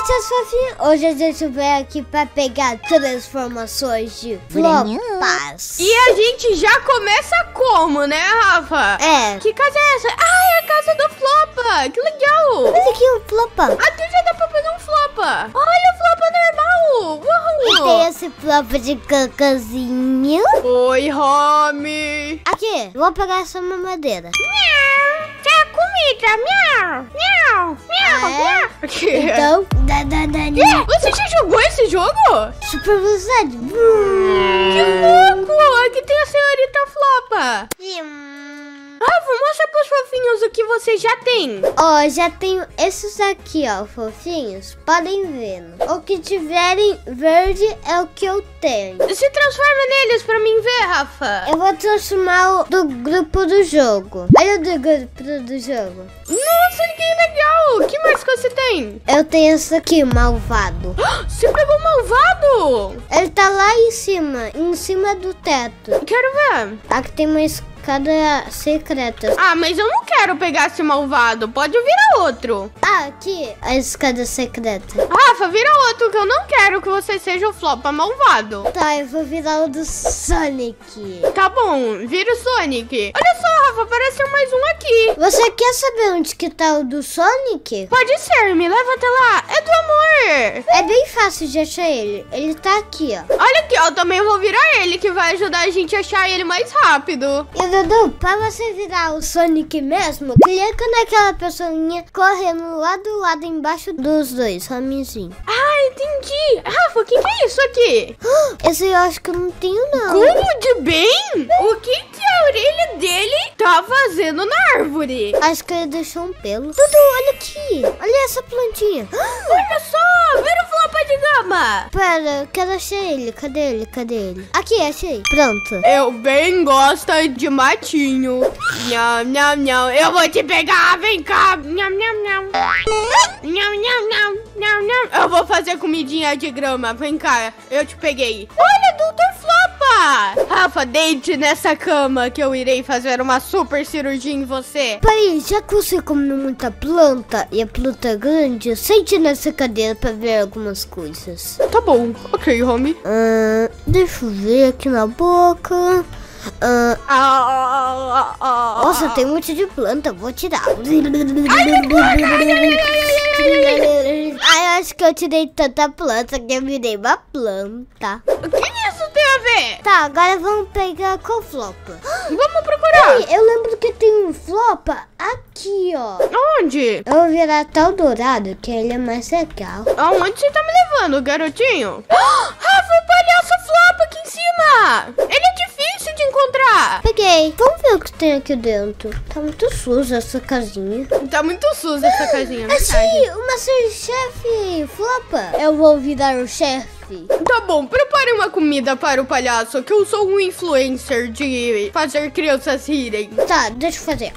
Olá, seus fofinhos. Hoje a gente veio aqui pra pegar transformações de flopas. E a gente já começa como, né, Rafa? É. Que casa é essa? Ah, é a casa do Flopa. Que legal. Olha aqui o flopa. Aqui já dá pra pegar um Flopa. Olha o Flopa normal. E Uau. tem esse flopa de cocôzinho. Oi, Rami. Aqui, vou pegar essa mamadeira. Miau. Quer comida? Miau. Miau. Miau. Ah, é? Aqui. Então, Você já jogou esse jogo? super velocidade. Que louco. Aqui tem a senhorita Flopa. Rafa, mostra pros fofinhos o que você já tem. Ó, já tenho esses aqui, ó, fofinhos. Podem ver. O que tiverem verde é o que eu tenho. Se transforma neles pra mim ver, Rafa. Eu vou transformar o do grupo do jogo. Olha o do grupo do jogo. Nossa, que legal. O que mais que você tem? Eu tenho esse aqui, malvado. Você pegou o malvado? Ele tá lá em cima do teto. Quero ver. Aqui tem uma escada secreta. Ah, mas eu não quero pegar esse malvado. Pode virar outro. Ah, aqui, a escada secreta. Rafa, vira outro que eu não quero que você seja o Flopa malvado. Tá, eu vou virar o do Sonic. Tá bom, vira o Sonic. Olha só, Rafa, apareceu mais um aqui. Você quer saber onde que tá o do Sonic? Pode ser, me leva até lá. É do amor. É bem fácil de achar ele. Ele tá aqui, ó. Olha aqui, ó, também vou virar ele, que vai ajudar a gente a achar ele mais rápido. E Dudu, pra você virar o Sonic mesmo, clica naquela pessoinha correndo lá do lado embaixo dos dois, Ramizinho. Ah, entendi. Rafa, o que é isso aqui? Esse eu acho que eu não tenho, não. Como de bem? O que a orelha dele tá fazendo na árvore? Acho que ele deixou um pelo. Dudu, olha aqui. Olha essa plantinha. Olha só, vira o Flopa de gama. Pera, eu quero achar ele. Cadê ele? Cadê ele? Aqui, achei. Pronto. Eu bem gosto de matinho. Nham, nham, nham. Eu vou te pegar, vem cá. Nham, nham, nham. Nham, nham, nham, nham, nham. Eu vou fazer comidinha de grama, vem cá. Eu te peguei. Olha, Dr. Flopa. Rafa, deite nessa cama que eu irei fazer uma super cirurgia em você. Peraí, já que você comeu muita planta e a planta é grande, sente nessa cadeira pra ver algumas coisas. Tá bom, ok, homie. Deixa eu ver aqui na boca. Nossa, tem um monte de planta, vou tirar. Ai, eu acho que eu tirei tanta planta que eu virei uma planta. O que isso tem a ver? Tá, agora vamos pegar qual flopa? Vamos procurar. Ei, eu lembro que tem um flopa aqui, ó. Onde? Eu vou virar tal dourado, que ele é mais legal. Aonde você tá me levando, garotinho? Rafa, o palhaço Flopa aqui em cima. Ele é difícil de encontrar. Peguei. Vamos ver o que tem aqui dentro. Tá muito suja essa casinha. Tá muito suja essa casinha, verdade. Achei o Masterchef Flopa. Eu vou virar o chefe. Tá bom, prepare uma comida para o palhaço, que eu sou um influencer de fazer crianças rirem. Tá, deixa eu fazer.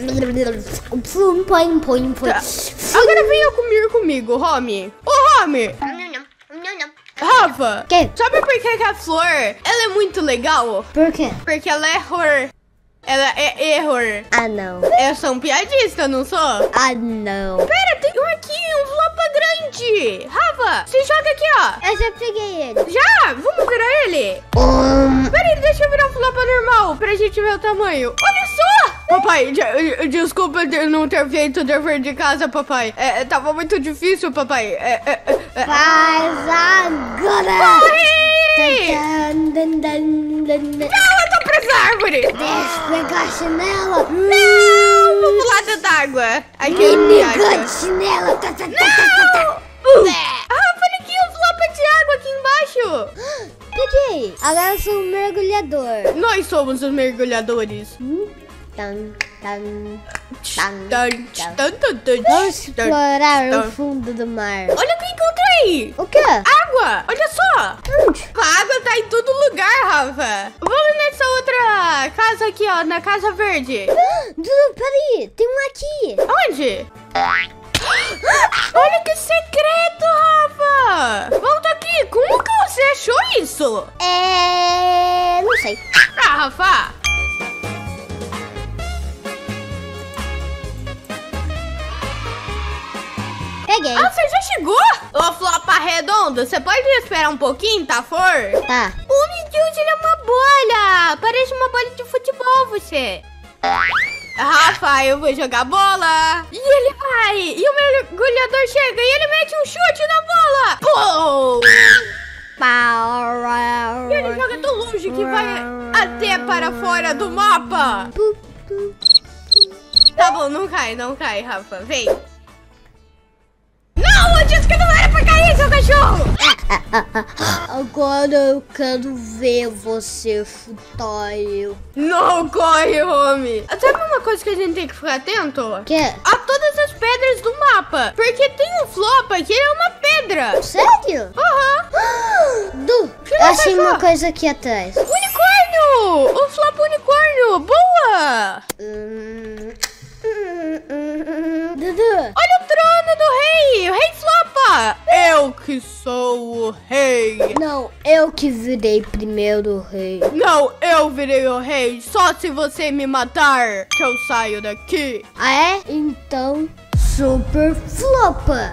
Põe. Tá. Agora venha comer comigo, Romy. Ô, Romy! Rafa, Que? sabe por que a flor, ela é muito legal? Por quê? Porque ela é horror. Ela é error. Ah, não. Eu sou um piadista, não sou? Ah, não. Pera, tem um aqui, um Flopa grande. Rafa, se joga aqui, ó. Eu já peguei ele. Já? Vamos virar ele? Peraí, deixa eu virar o Flopa normal pra gente ver o tamanho. Olha só! Papai, desculpa de não ter feito o dever de casa, papai. Tava muito difícil, papai. Faz agora. Corre! Não, eu tô presa na árvore. Deixa eu pegar a chinela. Não, vou pular dentro d'água. Aqui, Me de chinela. Rafa, olha aqui o Flopa de água aqui embaixo. Peguei. Agora eu sou um mergulhador. Nós somos os mergulhadores. Vamos explorar o fundo do mar. Olha o que encontrei. O quê? Água, olha só. Onde? A água tá em todo lugar, Rafa. Vamos nessa outra casa aqui, ó, na Casa Verde. Dudu, peraí. Tem um aqui. Onde? Olha que secreto, Rafa. Volta aqui, como que você achou isso? Não sei. Ah, Rafa. Peguei. Ah, você já chegou? Golda, você pode esperar um pouquinho, tá, For? Tá. O Meduse, ele é uma bolha. Parece uma bola de futebol, você. Rafa, eu vou jogar bola. E ele vai. E o mergulhador chega e ele mete um chute na bola. Pum! E ele joga tão longe que vai até para fora do mapa. Tá bom, não cai, Rafa. Vem. Não, eu disse que não era pra cair, seu cachorro. Agora eu quero ver você chutar eu. Não corre, homem. Sabe uma coisa que a gente tem que ficar atento? Que? A todas as pedras do mapa. Porque tem um Flopa que ele é uma pedra. Sério? Aham. Du, que achei você uma achou? coisa aqui atrás. Unicórnio! O Flopa unicórnio. Boa! Dudu. Olha o trono do rei. O rei Flopa. Eu que sou o rei. Não, eu que virei primeiro rei. Não, eu virei o rei. Só se você me matar que eu saio daqui. Ah, é? Então, super flopa.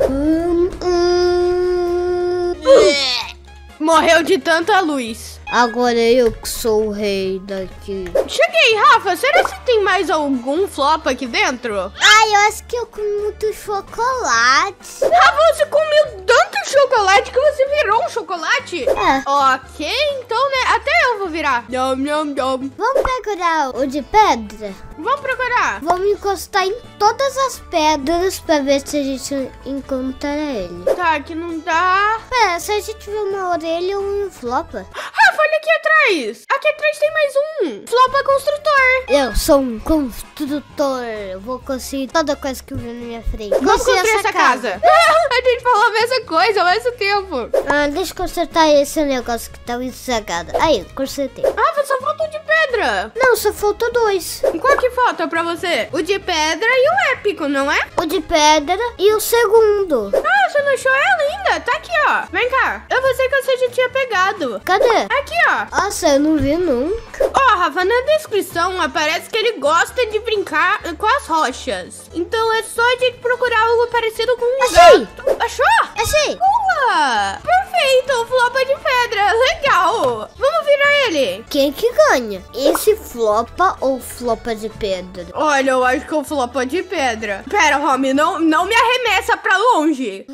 Morreu de tanta luz. Agora eu que sou o rei daqui. Cheguei, Rafa. Será que tem mais algum Flopa aqui dentro? Ai, eu acho que eu comi muito chocolate. Rafa, você comeu tanto chocolate que você virou um chocolate? É. Ok, então, né? Até eu vou virar. Nham, nham, nham. Vamos procurar o de pedra? Vamos procurar. Vamos encostar em todas as pedras pra ver se a gente encontra ele. Tá, aqui não dá. Pera, se a gente ver uma orelha ou um flopa. Rafa, olha aqui atrás. Aqui atrás tem mais um. Flopa construtor. Eu sou um construtor. Eu vou construir toda coisa que eu ver na minha frente. Vamos construir essa casa. A gente falou a mesma coisa ao mesmo tempo. Deixa eu consertar esse negócio que tá estragado. Aí, consertei. Rafa, só falta o de pedra. Não, só faltou 2. Qual que falta pra você? O de pedra e o épico, não é? O de pedra e o segundo. Ah, você não achou ela ainda? Tá aqui, ó. Vem cá. Eu pensei que você já tinha pegado. Cadê? Aqui, ó. Nossa, eu não vi nunca. Ó, Rafa, na descrição aparece que ele gosta de brincar com as rochas. Então é só a gente procurar algo parecido com um Achei! gato. Achou? Achei! Boa! Perfeito, Flopa de pedra. Legal. Vamos virar ele. Quem que ganha? Esse flopa ou flopa de pedra? Olha, eu acho que o Flopa de pedra. Pera, Romy, não me arremessa pra longe.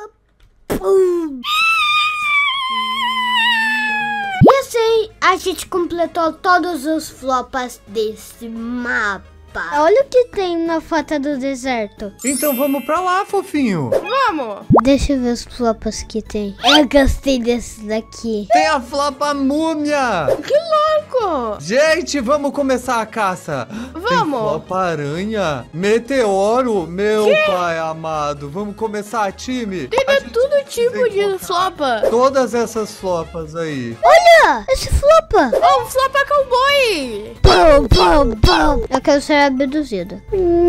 E assim, a gente completou todos os flopas desse mapa. Olha o que tem na foto do deserto. Então vamos pra lá, fofinho. Vamos. Deixa eu ver os flopas que tem. Eu gostei desse daqui. Tem a flopa múmia. Que louco. Gente, vamos começar a caça. Tem Vamos. flopa aranha, meteoro, meu pai amado. Vamos começar, time. Tem A de gente todo precisa tipo de encontrar Flopa. Todas essas flopas aí. Olha, esse flopa. Oh, Flopa cowboy. Pum, pum, pum. Eu quero ser abduzida.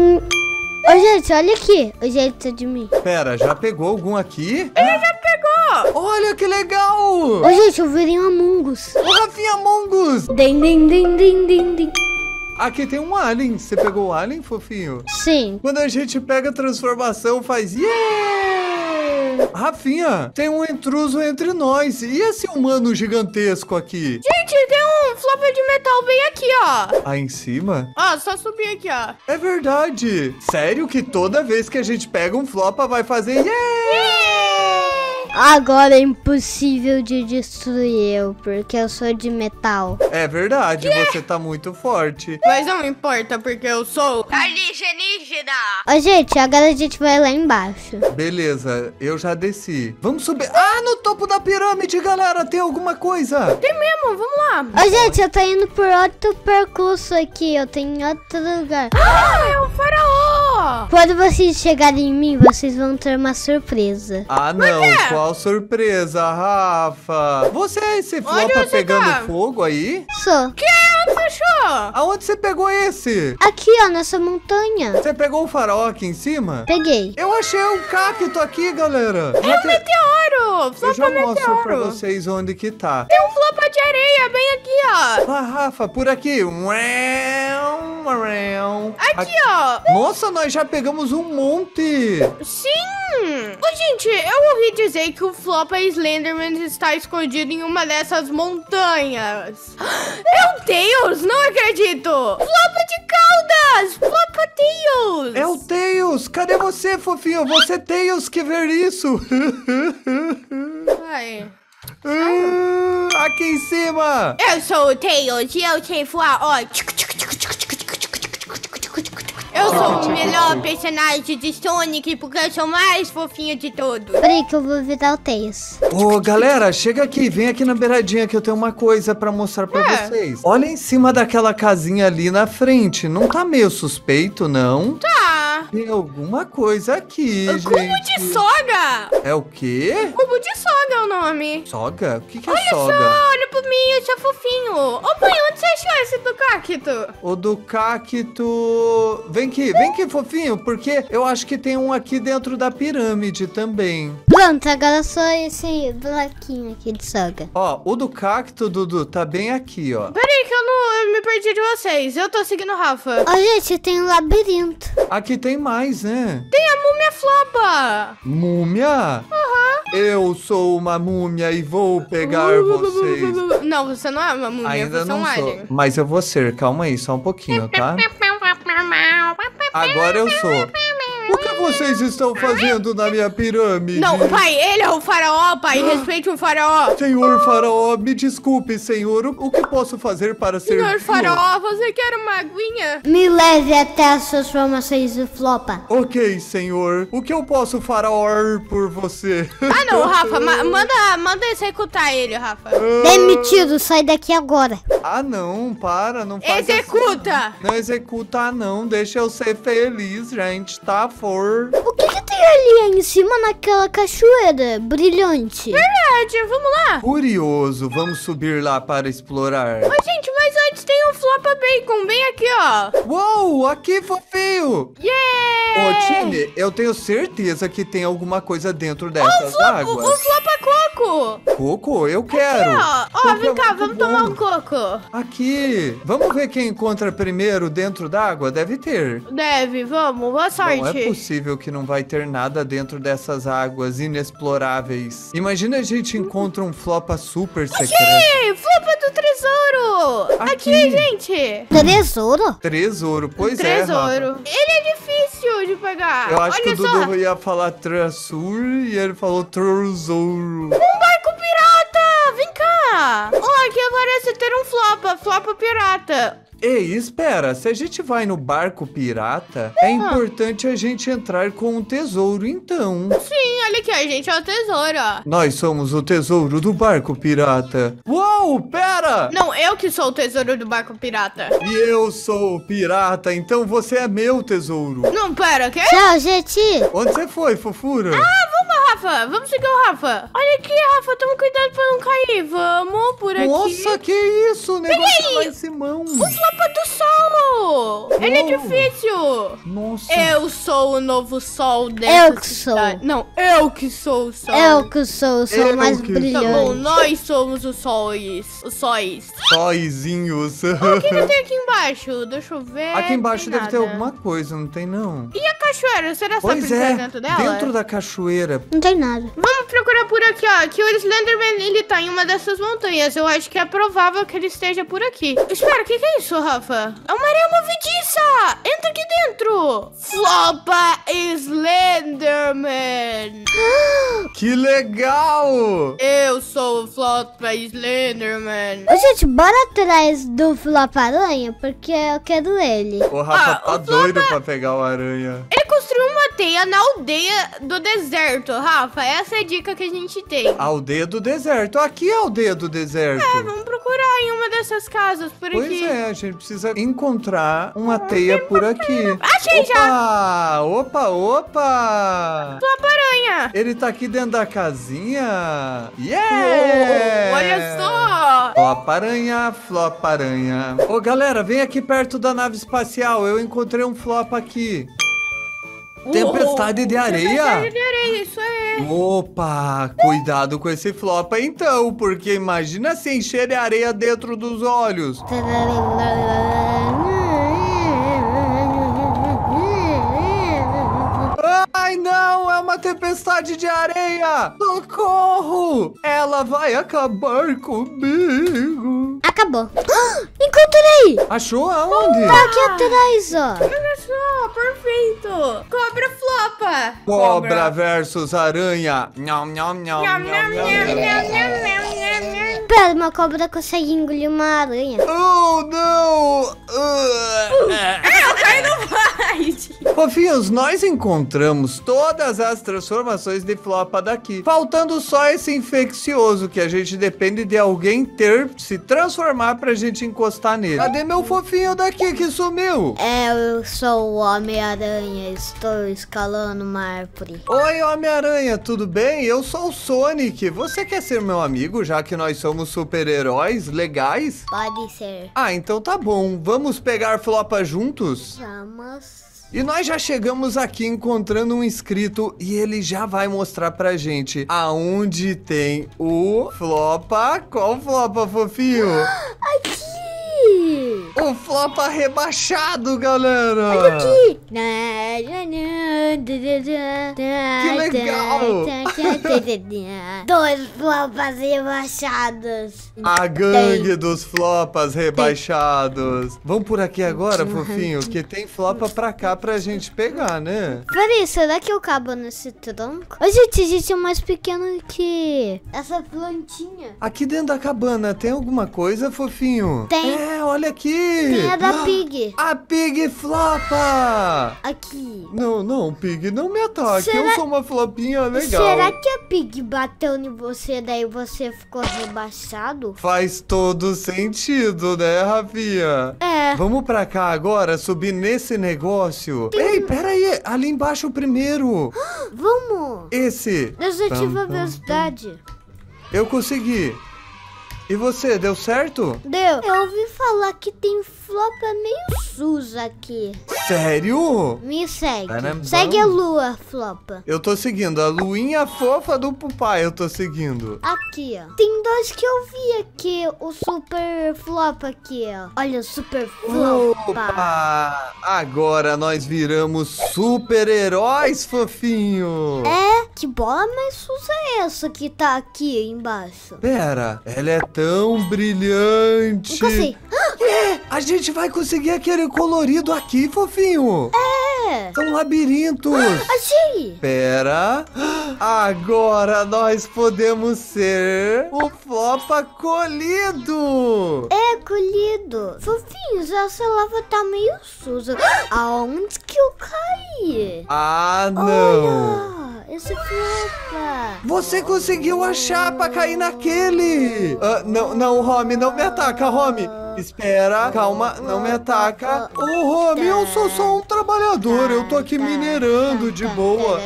Ô, gente, olha aqui. O jeito de mim. Pera, já pegou algum aqui? Ele já pegou. Olha que legal. Ô, gente, eu virei um Among Us. O Rafinha Mongus. Din, din, din, din, din, din. Aqui tem um alien. Você pegou o alien, fofinho? Sim. Quando a gente pega a transformação, faz yeah! Rafinha, tem um intruso entre nós. E esse humano gigantesco aqui? Gente, tem um Flopa de metal bem aqui, ó. Aí em cima? Ó, só subir aqui, ó. É verdade. Sério que toda vez que a gente pega um flopa vai fazer yeah! Agora é impossível de destruir eu, porque eu sou de metal. É verdade, você tá muito forte. Mas não importa, porque eu sou alienígena. Ô, gente, agora a gente vai lá embaixo. Beleza, eu já desci. Vamos subir. Ah, no topo da pirâmide, galera, tem alguma coisa. Tem mesmo, vamos lá. Ô, gente, eu tô indo por outro percurso aqui. Eu tô em outro lugar. Ah, é o faraó. Quando vocês chegarem em mim, vocês vão ter uma surpresa. Ah, não, qual surpresa, Rafa. Você é esse flopa você pegando tá? fogo aí? Sou. Que? Onde você achou? Aonde você pegou esse? Aqui, ó, nessa montanha. Você pegou o farol aqui em cima? Peguei. Eu achei um cacto aqui, galera. É um meteoro. Eu Flopa já mostro meteoro. pra vocês onde que tá. Tem um Flopa de areia bem aqui, ó. Ah, Rafa, por aqui. Uau. Aqui, ó. Nossa, nós já pegamos um monte. Sim. Ô, gente, eu ouvi dizer que o Flopa Slenderman está escondido em uma dessas montanhas. Meu Deus, não acredito. Flopa de caudas. Flopa Tails. É o Tails. Cadê você, fofinho? Você, Tails, que ver isso. Ai. Aqui em cima. Eu sou o Tails e eu sei voar, ó. Eu sou o melhor personagem de Sonic porque eu sou o mais fofinho de todos. Peraí que eu vou virar o Tails. Ô, galera, chega aqui. Vem aqui na beiradinha que eu tenho uma coisa pra mostrar pra vocês. Olha em cima daquela casinha ali na frente. Não tá meio suspeito, não? Tá. Tem alguma coisa aqui, gente. Cubo de soga. É o quê? Cubo de soga é o nome. Soga? O que é Olha soga? só, olha pra mim, eu sou fofinho. Ô, pai, onde você achou esse do cacto? O do cacto... Vem aqui, fofinho, porque eu acho que tem um aqui dentro da pirâmide também. Pronto, agora só esse buraquinho aqui de soga. Ó, o do cacto, Dudu, tá bem aqui, ó. Peraí que eu me perdi de vocês. Eu tô seguindo o Rafa. Ó, gente, tem um labirinto. Aqui tem mais, né? Tem a múmia Flopa. Múmia? Eu sou uma múmia e vou pegar vocês. Não, você não é uma múmia, Ainda você é um não sou, alien. mas eu vou ser. Calma aí, só um pouquinho, tá? Agora eu sou. O que vocês estão fazendo na minha pirâmide? Não, pai, ele é o faraó, pai. Respeite o faraó. Senhor faraó, me desculpe, senhor. O que posso fazer para ser... Senhor faraó, você quer uma aguinha? Me leve até as transformações do Flopa. Ok, senhor. O que eu posso faraó por você? Ah, não, Rafa, manda executar ele, Rafa. Demitido, sai daqui agora. Ah, não, para, não faz Executa! assim. Não executa, não. Deixa eu ser feliz, gente, tá, for? O que tem ali em cima naquela cachoeira brilhante? Verdade, vamos lá. Curioso, vamos subir lá para explorar. Ô, gente, mas antes tem um Flopa Bacon, bem aqui, ó. Uou, aqui, fofinho! Yeah! Ô, Tine, eu tenho certeza que tem alguma coisa dentro dessas águas. O Flopa Coco. Coco, eu quero. Ó, Coco vem é cá, muito vamos bom. tomar um coco. Aqui. Vamos ver quem encontra primeiro dentro d'água? Deve ter. Deve, vamos, boa sorte. Não é possível que não vai ter nada dentro dessas águas inexploráveis. Imagina a gente encontra um Flopa super secreto. Ih, Flopa do Tesouro. Aqui, gente. Tesouro? Tesouro, pois é, Tesouro. Rafa. Ele é difícil de pegar. Eu acho que Olha o só. Dudu ia falar Trasur e ele falou Tesouro. Um barco pirata! Vem cá! Ó, aqui parece ter um Flopa pirata. Ei, espera, se a gente vai no barco pirata, é importante a gente entrar com um tesouro, então. Sim, olha aqui, a gente é o tesouro, ó. Nós somos o tesouro do barco pirata. Uou, pera! Não, eu que sou o tesouro do barco pirata. E eu sou o pirata, então você é meu tesouro. Não, pera, quê? Tchau, gente. Onde você foi, fofura? Vamos, Rafa, vamos seguir o Rafa. Olha aqui, Rafa, toma cuidado pra não cair. Vamos por aqui. Nossa, que isso? O negócio lá em Simão. Flopa do sol! Ele é difícil! Nossa. Eu sou o novo sol dessa Eu que sou. cidade. Não, eu que sou o sol. Eu que sou o sol Eu mais que- Tá bom, brilhante. nós somos os sóis. Os sóis. Sóizinhos. O que tem aqui embaixo? Deixa eu ver. Aqui embaixo Tem deve ter nada. alguma coisa, não tem não? E a cachoeira? Será que Pois dá pra é, entrar dentro dela? dentro da cachoeira. Não tem nada. Vamos procurar por aqui, ó. Que o Slenderman, ele tá em uma dessas montanhas. Eu acho que é provável que ele esteja por aqui. Espera, o que é isso, Rafa? É uma areia movediça! Entra aqui dentro! Flopa Slenderman! Que legal! Eu sou o Flopa Slenderman. Ô, gente, bora atrás do Flopa Aranha, porque eu quero ele. O Rafa tá o doido pra pegar o aranha. Ele construiu uma teia na aldeia do deserto, Rafa. Essa é a dica que a gente tem. A aldeia do deserto. Aqui é a aldeia do deserto. Vamos procurar em uma dessas casas por Pois aqui. é, a gente precisa encontrar uma teia por aqui. Achei já! Opa, opa! Flopa Aranha! Ele tá aqui dentro da casinha. Yeah! Olha só! Flopa aranha, flopa aranha. Ô, galera, vem aqui perto da nave espacial. Eu encontrei um flopa aqui. Tempestade de areia? Tempestade de areia, isso é. Opa, cuidado com esse flopa então, porque imagina se encher de areia dentro dos olhos. não, é uma tempestade de areia. Socorro! Ela vai acabar comigo. Acabou. Encontrei! Achou aonde? Tá aqui atrás, ó. Olha só, perfeito. Cobra flopa. Cobra versus aranha. Nham, nham, nham, Nham, nham, nham, nham, nham, nham. nham, nham, nham, nham, nham. Pera, uma cobra consegue engolir uma aranha. Oh, não! Cai no vai. Fofinhos, nós encontramos todas as transformações de Flopa daqui. Faltando só esse infeccioso que a gente depende de alguém ter se transformar pra gente encostar nele. Cadê meu fofinho daqui que sumiu? Eu sou o Homem-Aranha, estou escalando uma árvore. Oi, Homem-Aranha, tudo bem? Eu sou o Sonic. Você quer ser meu amigo, já que nós somos super-heróis legais? Pode ser. Ah, então tá bom. Vamos pegar Flopa juntos? Vamos. E nós já chegamos aqui encontrando um inscrito e ele já vai mostrar pra gente aonde tem o Flopa. Qual Flopa, fofinho? Aqui! O Flopa rebaixado, galera! Olha aqui! Que legal! 2 flopas rebaixados. A gangue dos Flopas rebaixados. Vamos por aqui agora, fofinho, que tem Flopa pra cá pra gente pegar, né? Peraí, será que eu cabo nesse tronco? Ô, gente, existe um mais pequeno que essa plantinha. Aqui dentro da cabana tem alguma coisa, fofinho? Tem. É, olha aqui! Tem a da Pig. A Pig Flopa! Aqui. Não, Pig, não me ataque. Será- Eu sou uma flopinha legal. Será que a Pig bateu em você, daí você ficou rebaixado? Faz todo sentido, né, Rafinha? É. Vamos pra cá agora, subir nesse negócio. Ei, pera aí. Ali embaixo o primeiro. Vamos. Esse. Desativa a velocidade. Eu consegui. E você, deu certo? Deu. Eu ouvi falar que tem flopa meio suja aqui. Sério? Me segue. Caramba. Segue a lua, flopa. Eu tô seguindo. A luinha fofa do papai eu tô seguindo. Aqui, ó. Tem 2 que eu vi aqui. O super flopa aqui, ó. Olha o super flopa. Opa! Agora nós viramos super-heróis, fofinho. É? Que bola mais suja é essa que tá aqui embaixo? Pera, ela é tão brilhante. Nunca sei. A gente vai conseguir aquele colorido aqui, fofinho. É. São labirintos. Achei. Pera. Agora nós podemos ser o Flopa colhido. É, colhido. Fofinhos, essa lava tá meio suja. Aonde que eu caí? Ah, não. Olha, esse flopa. Você conseguiu achar pra cair naquele. Não, Romy, não me ataca, Romy. Espera, calma, não me ataca. Ô, Romy, eu sou só um trabalhador. Eu tô aqui minerando de boa.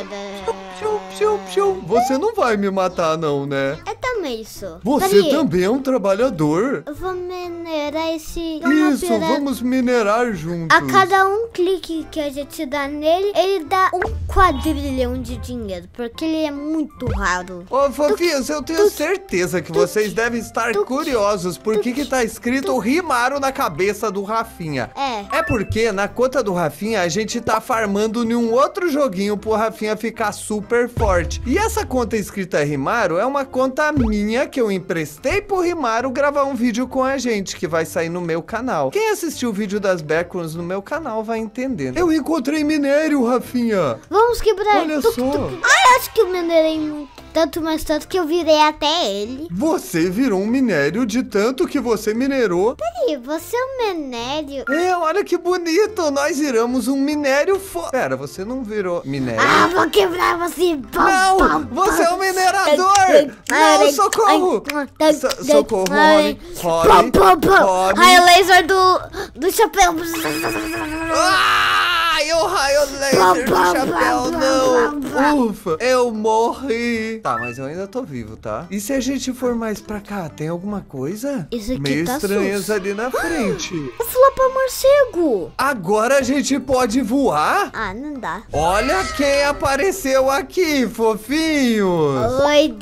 Você não vai me matar, não, né? É também isso. Você Peraí, também é um trabalhador? eu vou minerar esse... Isso, vamos minerar juntos. A cada um clique que a gente dá nele, ele dá 1 quadrilhão de dinheiro, porque ele é muito raro. Ô, fofinhos, eu tenho certeza que vocês devem estar curiosos por que tá escrito Rimaru na cabeça do Rafinha. É. É porque na conta do Rafinha a gente tá farmando em um outro joguinho pro Rafinha ficar super forte. E essa conta escrita Rimaru é uma conta minha que eu emprestei pro Rimaru gravar um vídeo com a gente, que vai sair no meu canal. Quem assistiu o vídeo das backgrounds no meu canal vai entender. Eu encontrei minério, Rafinha. Vamos quebrar. Olha só. Ai, acho que eu minerei muito. Tanto, mas tanto que eu virei até ele. Você virou um minério de tanto que você minerou. Peraí, você é um minério? É, olha que bonito. Nós viramos um minério Pera, você não virou minério. Ah, vou quebrar você. Não, você é um minerador. Não, socorro. Socorro, Romy. Romy. Raio laser do chapéu. Ai, o raio laser do chapéu, não. Ufa, eu morri. Tá, mas eu ainda tô vivo, tá? E se a gente for mais pra cá, tem alguma coisa? Isso aqui meio tá estranhas sus. ali na frente. O flopa morcego. Agora a gente pode voar? Ah, não dá. Olha quem apareceu aqui, fofinhos. Oi, Dudu.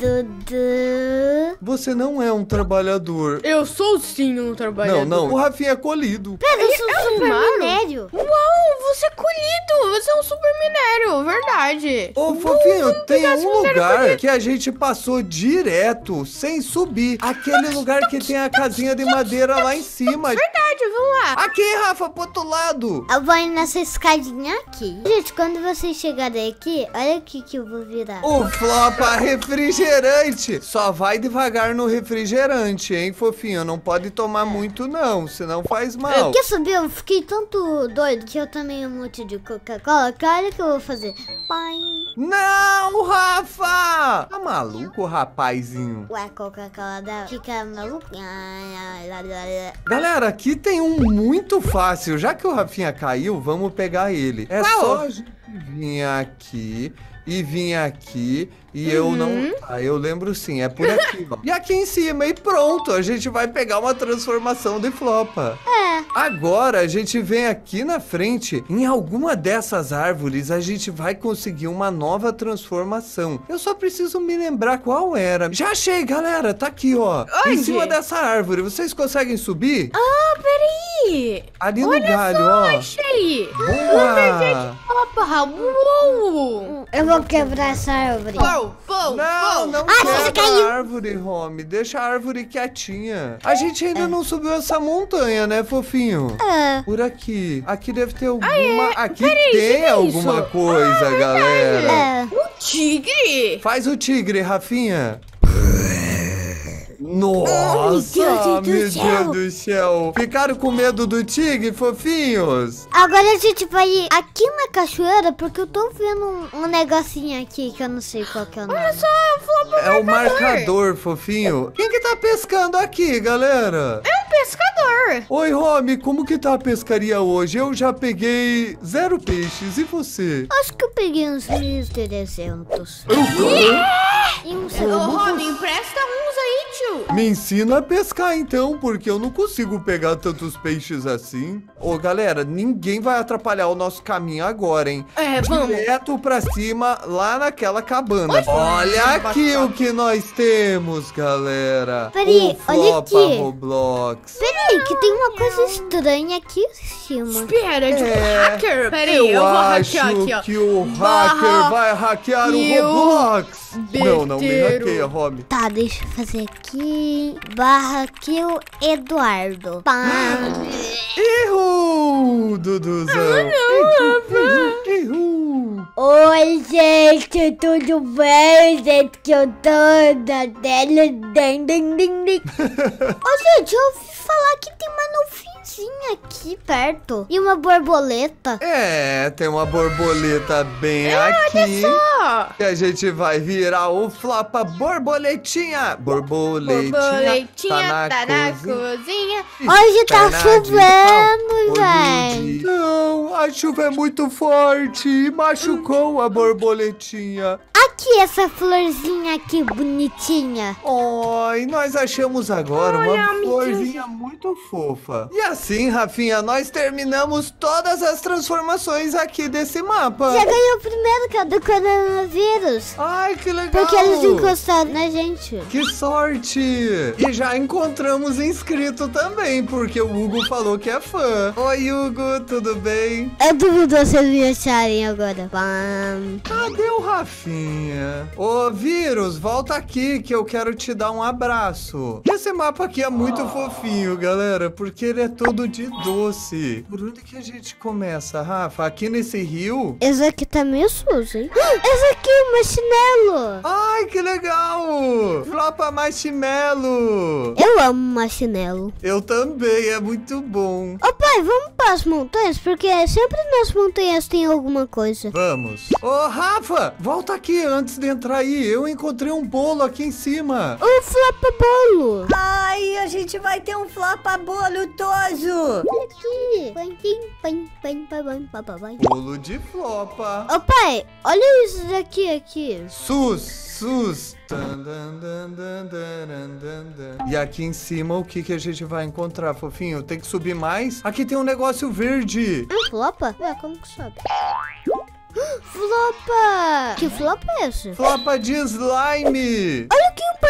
Você não é um trabalhador. Eu sou sim um trabalhador. Não, o Rafinha é colhido. Pera, eu sou um super minério. Uau, você é colhido. Você é um super minério, verdade. Ô, fofinho, tem um lugar que a gente passou direto, sem subir. Aquele lugar que tem a casinha de madeira lá em cima. Verdade, vamos lá. Aqui, Rafa, pro outro lado. Eu vou ir nessa escadinha aqui. Gente, quando vocês chegarem aqui, olha aqui que eu vou virar. O Flopa refrigerante. Só vai devagar no refrigerante, hein, fofinho? Não pode tomar muito, não, senão faz mal. Quer saber? Eu fiquei tanto doido que eu tomei um monte de Coca-Cola. Que olha o que eu vou fazer. Pai. Não, Rafa! Tá maluco, rapazinho? Ué, Coca-Cola fica maluco. Galera, aqui tem um muito fácil. Já que o Rafinha caiu, vamos pegar ele. É só a gente vir aqui e vir aqui. E eu não... Ah, eu lembro sim, é por aqui, ó. E aqui em cima, e pronto. A gente vai pegar uma transformação de Flopa. Agora, a gente vem aqui na frente. Em alguma dessas árvores, a gente vai conseguir uma nova transformação. Eu só preciso me lembrar qual era. Já achei, galera. Tá aqui, ó. Onde? Em cima dessa árvore. Vocês conseguem subir? Ah, peraí. Ali no galho, ó. Achei. Boa! Opa, uou. Eu vou quebrar essa árvore. Não você quebra caiu. a árvore, Home. Deixa a árvore quietinha. A gente ainda não subiu essa montanha, né, fofinho? Por aqui. Aqui deve ter alguma... Aqui tem alguma coisa, galera. Um tigre. Faz o tigre, Rafinha. Nossa, meu Deus do céu. Ficaram com medo do tigre, fofinhos? Agora a gente vai ir aqui na cachoeira, porque eu tô vendo um negocinho aqui que eu não sei qual que é o nome. Olha só, Flopa, É o marcador, fofinho. Quem que tá pescando aqui, galera? é um pescador. Oi, Romy, como que tá a pescaria hoje? Eu já peguei 0 peixes, e você? Acho que eu peguei uns 1.300. E uns... Ô, Robin, empresta uns aí, tio. Me ensina a pescar então, porque eu não consigo pegar tantos peixes assim. Ô, galera, ninguém vai atrapalhar o nosso caminho agora, hein? Vamos. Direto pra cima, lá naquela cabana. Olha aqui o que nós temos, galera. Peraí, o olha Flopa aqui. Roblox. Peraí, que tem uma coisa estranha aqui em cima. Espera, é tipo hacker. Peraí, eu vou acho hackear aqui, ó. que o Barra hacker vai hackear o e o Roblox. Não me beteiro. hackeia, Romy. Tá, deixa eu fazer aqui. Barra kill Eduardo. Pá. Errou, Duduzão. Errou. Oi, gente, tudo bem? Gente, que eu tô na tela. Ô, gente, eu ouvi falar que tem uma nuvenzinha aqui perto. E uma borboleta. É, tem uma borboleta bem aqui. Ó, E a gente vai virar o Flopa borboletinha. borboletinha tá na cozinha. Hoje tá Perna de pau. chovendo, Olho velho. de- Não, a chuva é muito forte e machucou a borboletinha. Aqui, essa florzinha aqui, bonitinha. Oi, nós achamos agora uma Olha, florzinha muito fofa. E assim, Rafinha, nós terminamos todas as transformações aqui desse mapa. Já ganhou o primeiro, que é o do coronavírus. Ai, que legal. Porque eles encostaram na gente. Que sorte! E já encontramos inscrito também, porque o Hugo falou que é fã. Oi, Hugo, tudo bem? Eu duvido vocês me acharem agora. Pam. Cadê o Rafinha? Ô, Vírus, volta aqui que eu quero te dar um abraço. Esse mapa aqui é muito fofinho, galera, porque ele é todo de doce. Por onde que a gente começa, Rafa? Aqui nesse rio? Esse aqui tá meio sujo, hein? Esse aqui é um marshmallow. Ai, que legal! Flopa Marshmallow! Eu amo marshmallow. Eu também, é muito bom. Ô pai, vamos para as montanhas, porque sempre nas montanhas tem alguma coisa. Vamos. Ô, Rafa, volta aqui antes de entrar aí. Eu encontrei um bolo aqui em cima. O flopa bolo. Ai, a gente vai ter um flopa bolo toso. Aqui. Bolo de flopa. Ô pai, olha isso daqui aqui. Sus. E aqui em cima, o que a gente vai encontrar, fofinho? Tem que subir mais? Aqui tem um negócio verde. Flopa? Ué, como que sobe? Flopa! Que flopa é esse? Flopa de slime. Olha aqui o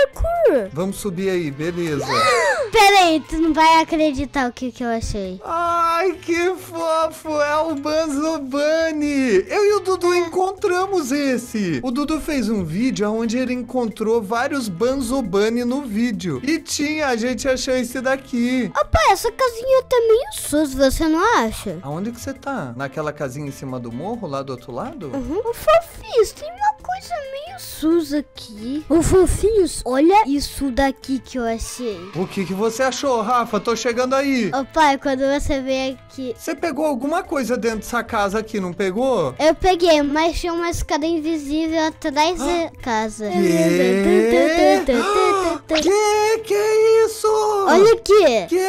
Vamos subir aí, beleza. Peraí, tu não vai acreditar o que eu achei. Ai, que fofo! É o Banzo Bunny! Eu e o Dudu encontramos esse. O Dudu fez um vídeo onde ele encontrou vários Banzo Bunny no vídeo. E a gente achou esse daqui. Opa, essa casinha tá meio suja, você não acha? Aonde que você tá? Naquela casinha em cima do morro, lá do outro lado? Ô, Fofinhos, tem uma coisa meio suja aqui. Ô, Fofinhos, olha isso daqui que eu achei. O que você achou, Rafa? Tô chegando aí. Ô, pai, quando você veio aqui... Você pegou alguma coisa dentro dessa casa aqui, não pegou? Eu peguei, mas tinha uma escada invisível atrás da casa. Que é isso? Olha aqui. Que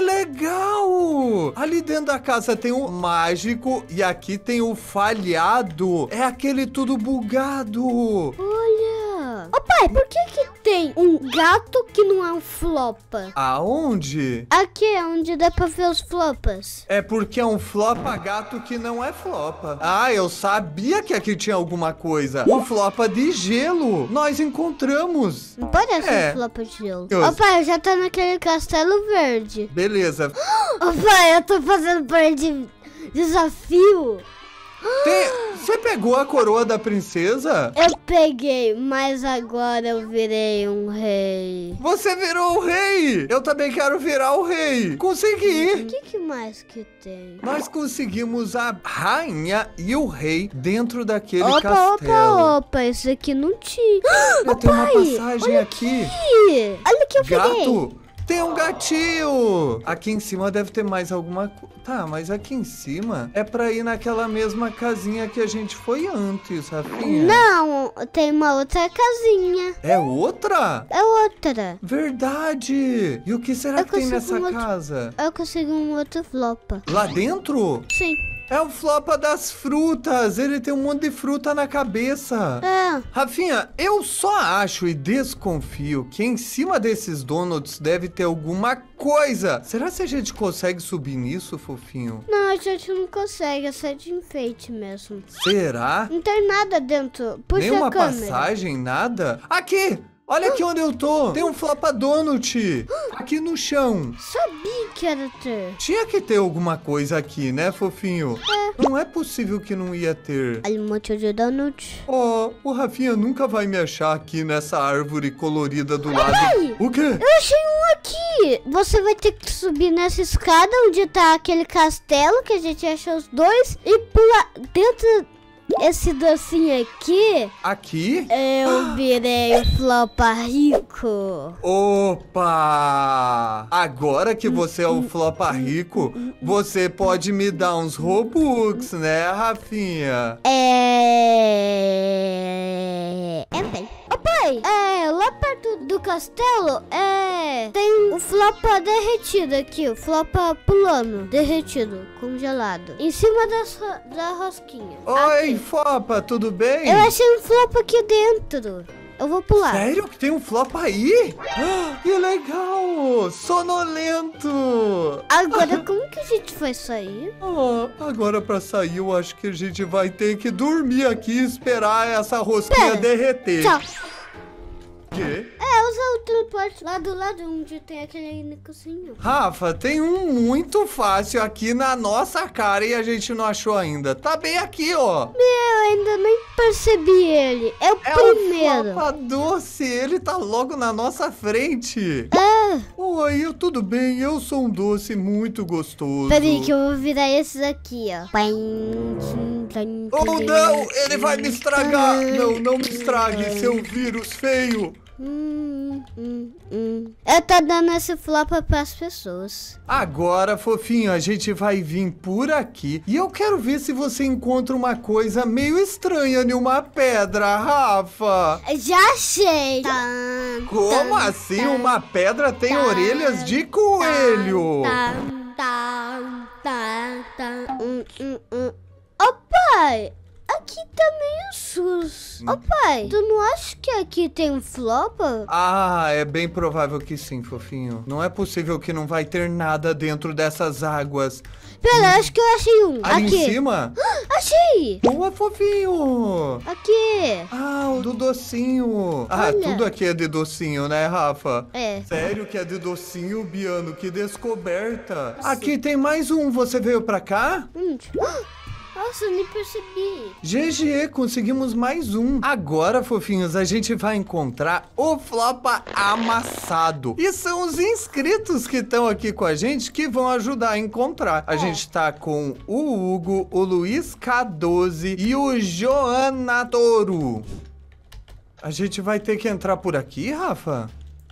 legal! Ali dentro da casa tem o mágico e aqui tem o falhado. É aquele tudo bugado. Olha. Ô, pai, por que tem um gato que não é um flopa? Aonde? Aqui é onde dá pra ver os flopas. É porque é um flopa gato que não é flopa. Ah, eu sabia que aqui tinha alguma coisa. O flopa de gelo. Nós encontramos. Não parece um flopa de gelo. Ô, pai, eu já tô naquele castelo verde. Beleza. Ô, pai, eu tô fazendo parte de desafio. Você pegou a coroa da princesa? Eu peguei, mas agora eu virei um rei. Você virou o rei! Eu também quero virar o rei. Consegui! O que mais que tem? Nós conseguimos a rainha e o rei dentro daquele castelo. Opa, isso aqui não tinha. Tem uma passagem aqui. Olha que eu peguei. Gato! Tem um gatinho! Aqui em cima deve ter mais alguma coisa. Tá, mas aqui em cima é pra ir naquela mesma casinha que a gente foi antes, Rafinha. Não, tem uma outra casinha. É outra? É outra. Verdade! E o que será que tem nessa casa? Eu consegui um outro flopa. Lá dentro? Sim. É o flopa das frutas. Ele tem um monte de fruta na cabeça. É. Rafinha, eu só acho e desconfio que em cima desses donuts deve ter alguma coisa. Será que a gente consegue subir nisso, fofinho? Não, a gente não consegue. É só de enfeite mesmo. Será? Não tem nada dentro. Puxa Nenhuma a câmera. passagem, nada? Aqui! Olha aqui onde eu tô. Tem um flopa donut aqui no chão. Sabia que era ter. Tinha que ter alguma coisa aqui, né, fofinho? Não é possível que não ia ter. Olha um monte de donut. O Rafinha nunca vai me achar aqui nessa árvore colorida do lado. Pai, O quê? eu achei um aqui. Você vai ter que subir nessa escada onde tá aquele castelo que a gente achou os dois e pular dentro esse docinho aqui. Aqui? Eu virei o flopa rico. Opa! Agora que você é o flopa rico, você pode me dar uns Robux, né, Rafinha? Bem. Ô, pai, lá perto do castelo, tem o flopa derretido aqui, o flopa pulando, derretido, congelado, em cima da rosquinha. Oi, Fopa, tudo bem? Eu achei um flopa aqui dentro. Eu vou pular. Sério que tem um flopa aí? Que legal! Sonolento! Agora, como que a gente vai sair? Agora pra sair eu acho que a gente vai ter que dormir aqui e esperar essa rosquinha derreter. Tchau. Quê? Usa o teleporte lá do lado onde tem aquele negocinho. Rafa, tem um muito fácil aqui na nossa cara e a gente não achou ainda. Tá bem aqui, ó. Eu ainda nem percebi ele. É o primeiro. É o flopa doce, ele tá logo na nossa frente. Oi, tudo bem? Eu sou um doce muito gostoso. Peraí que eu vou virar esses aqui, ó. Oh, não! Ele vai me estragar! Não me estrague, seu vírus feio! Eu tô dando esse flopa pras pessoas. Agora, fofinho, a gente vai vir por aqui e eu quero ver se você encontra uma coisa meio estranha em uma pedra, Rafa. Já achei. Como assim uma pedra tem orelhas de coelho? Ô, pai, aqui também é SUS. Ô pai, tu não acha que aqui tem flopa? Ah, é bem provável que sim, fofinho. Não é possível que não vai ter nada dentro dessas águas. Pera, acho que eu achei um. Ali Aqui. em cima? Achei! Boa, fofinho! Aqui. Ah, o do docinho. Ah, Olha. tudo aqui é de docinho, né, Rafa? É. Sério que é de docinho, Biano? Que descoberta. Aqui tem mais um. Você veio pra cá? Nossa, eu nem percebi. GG, conseguimos mais um. Agora, fofinhos, a gente vai encontrar o Flopa amassado. E são os inscritos que estão aqui com a gente que vão ajudar a encontrar. A gente tá com o Hugo, o Luiz K12 e o Joana Toro. A gente vai ter que entrar por aqui, Rafa?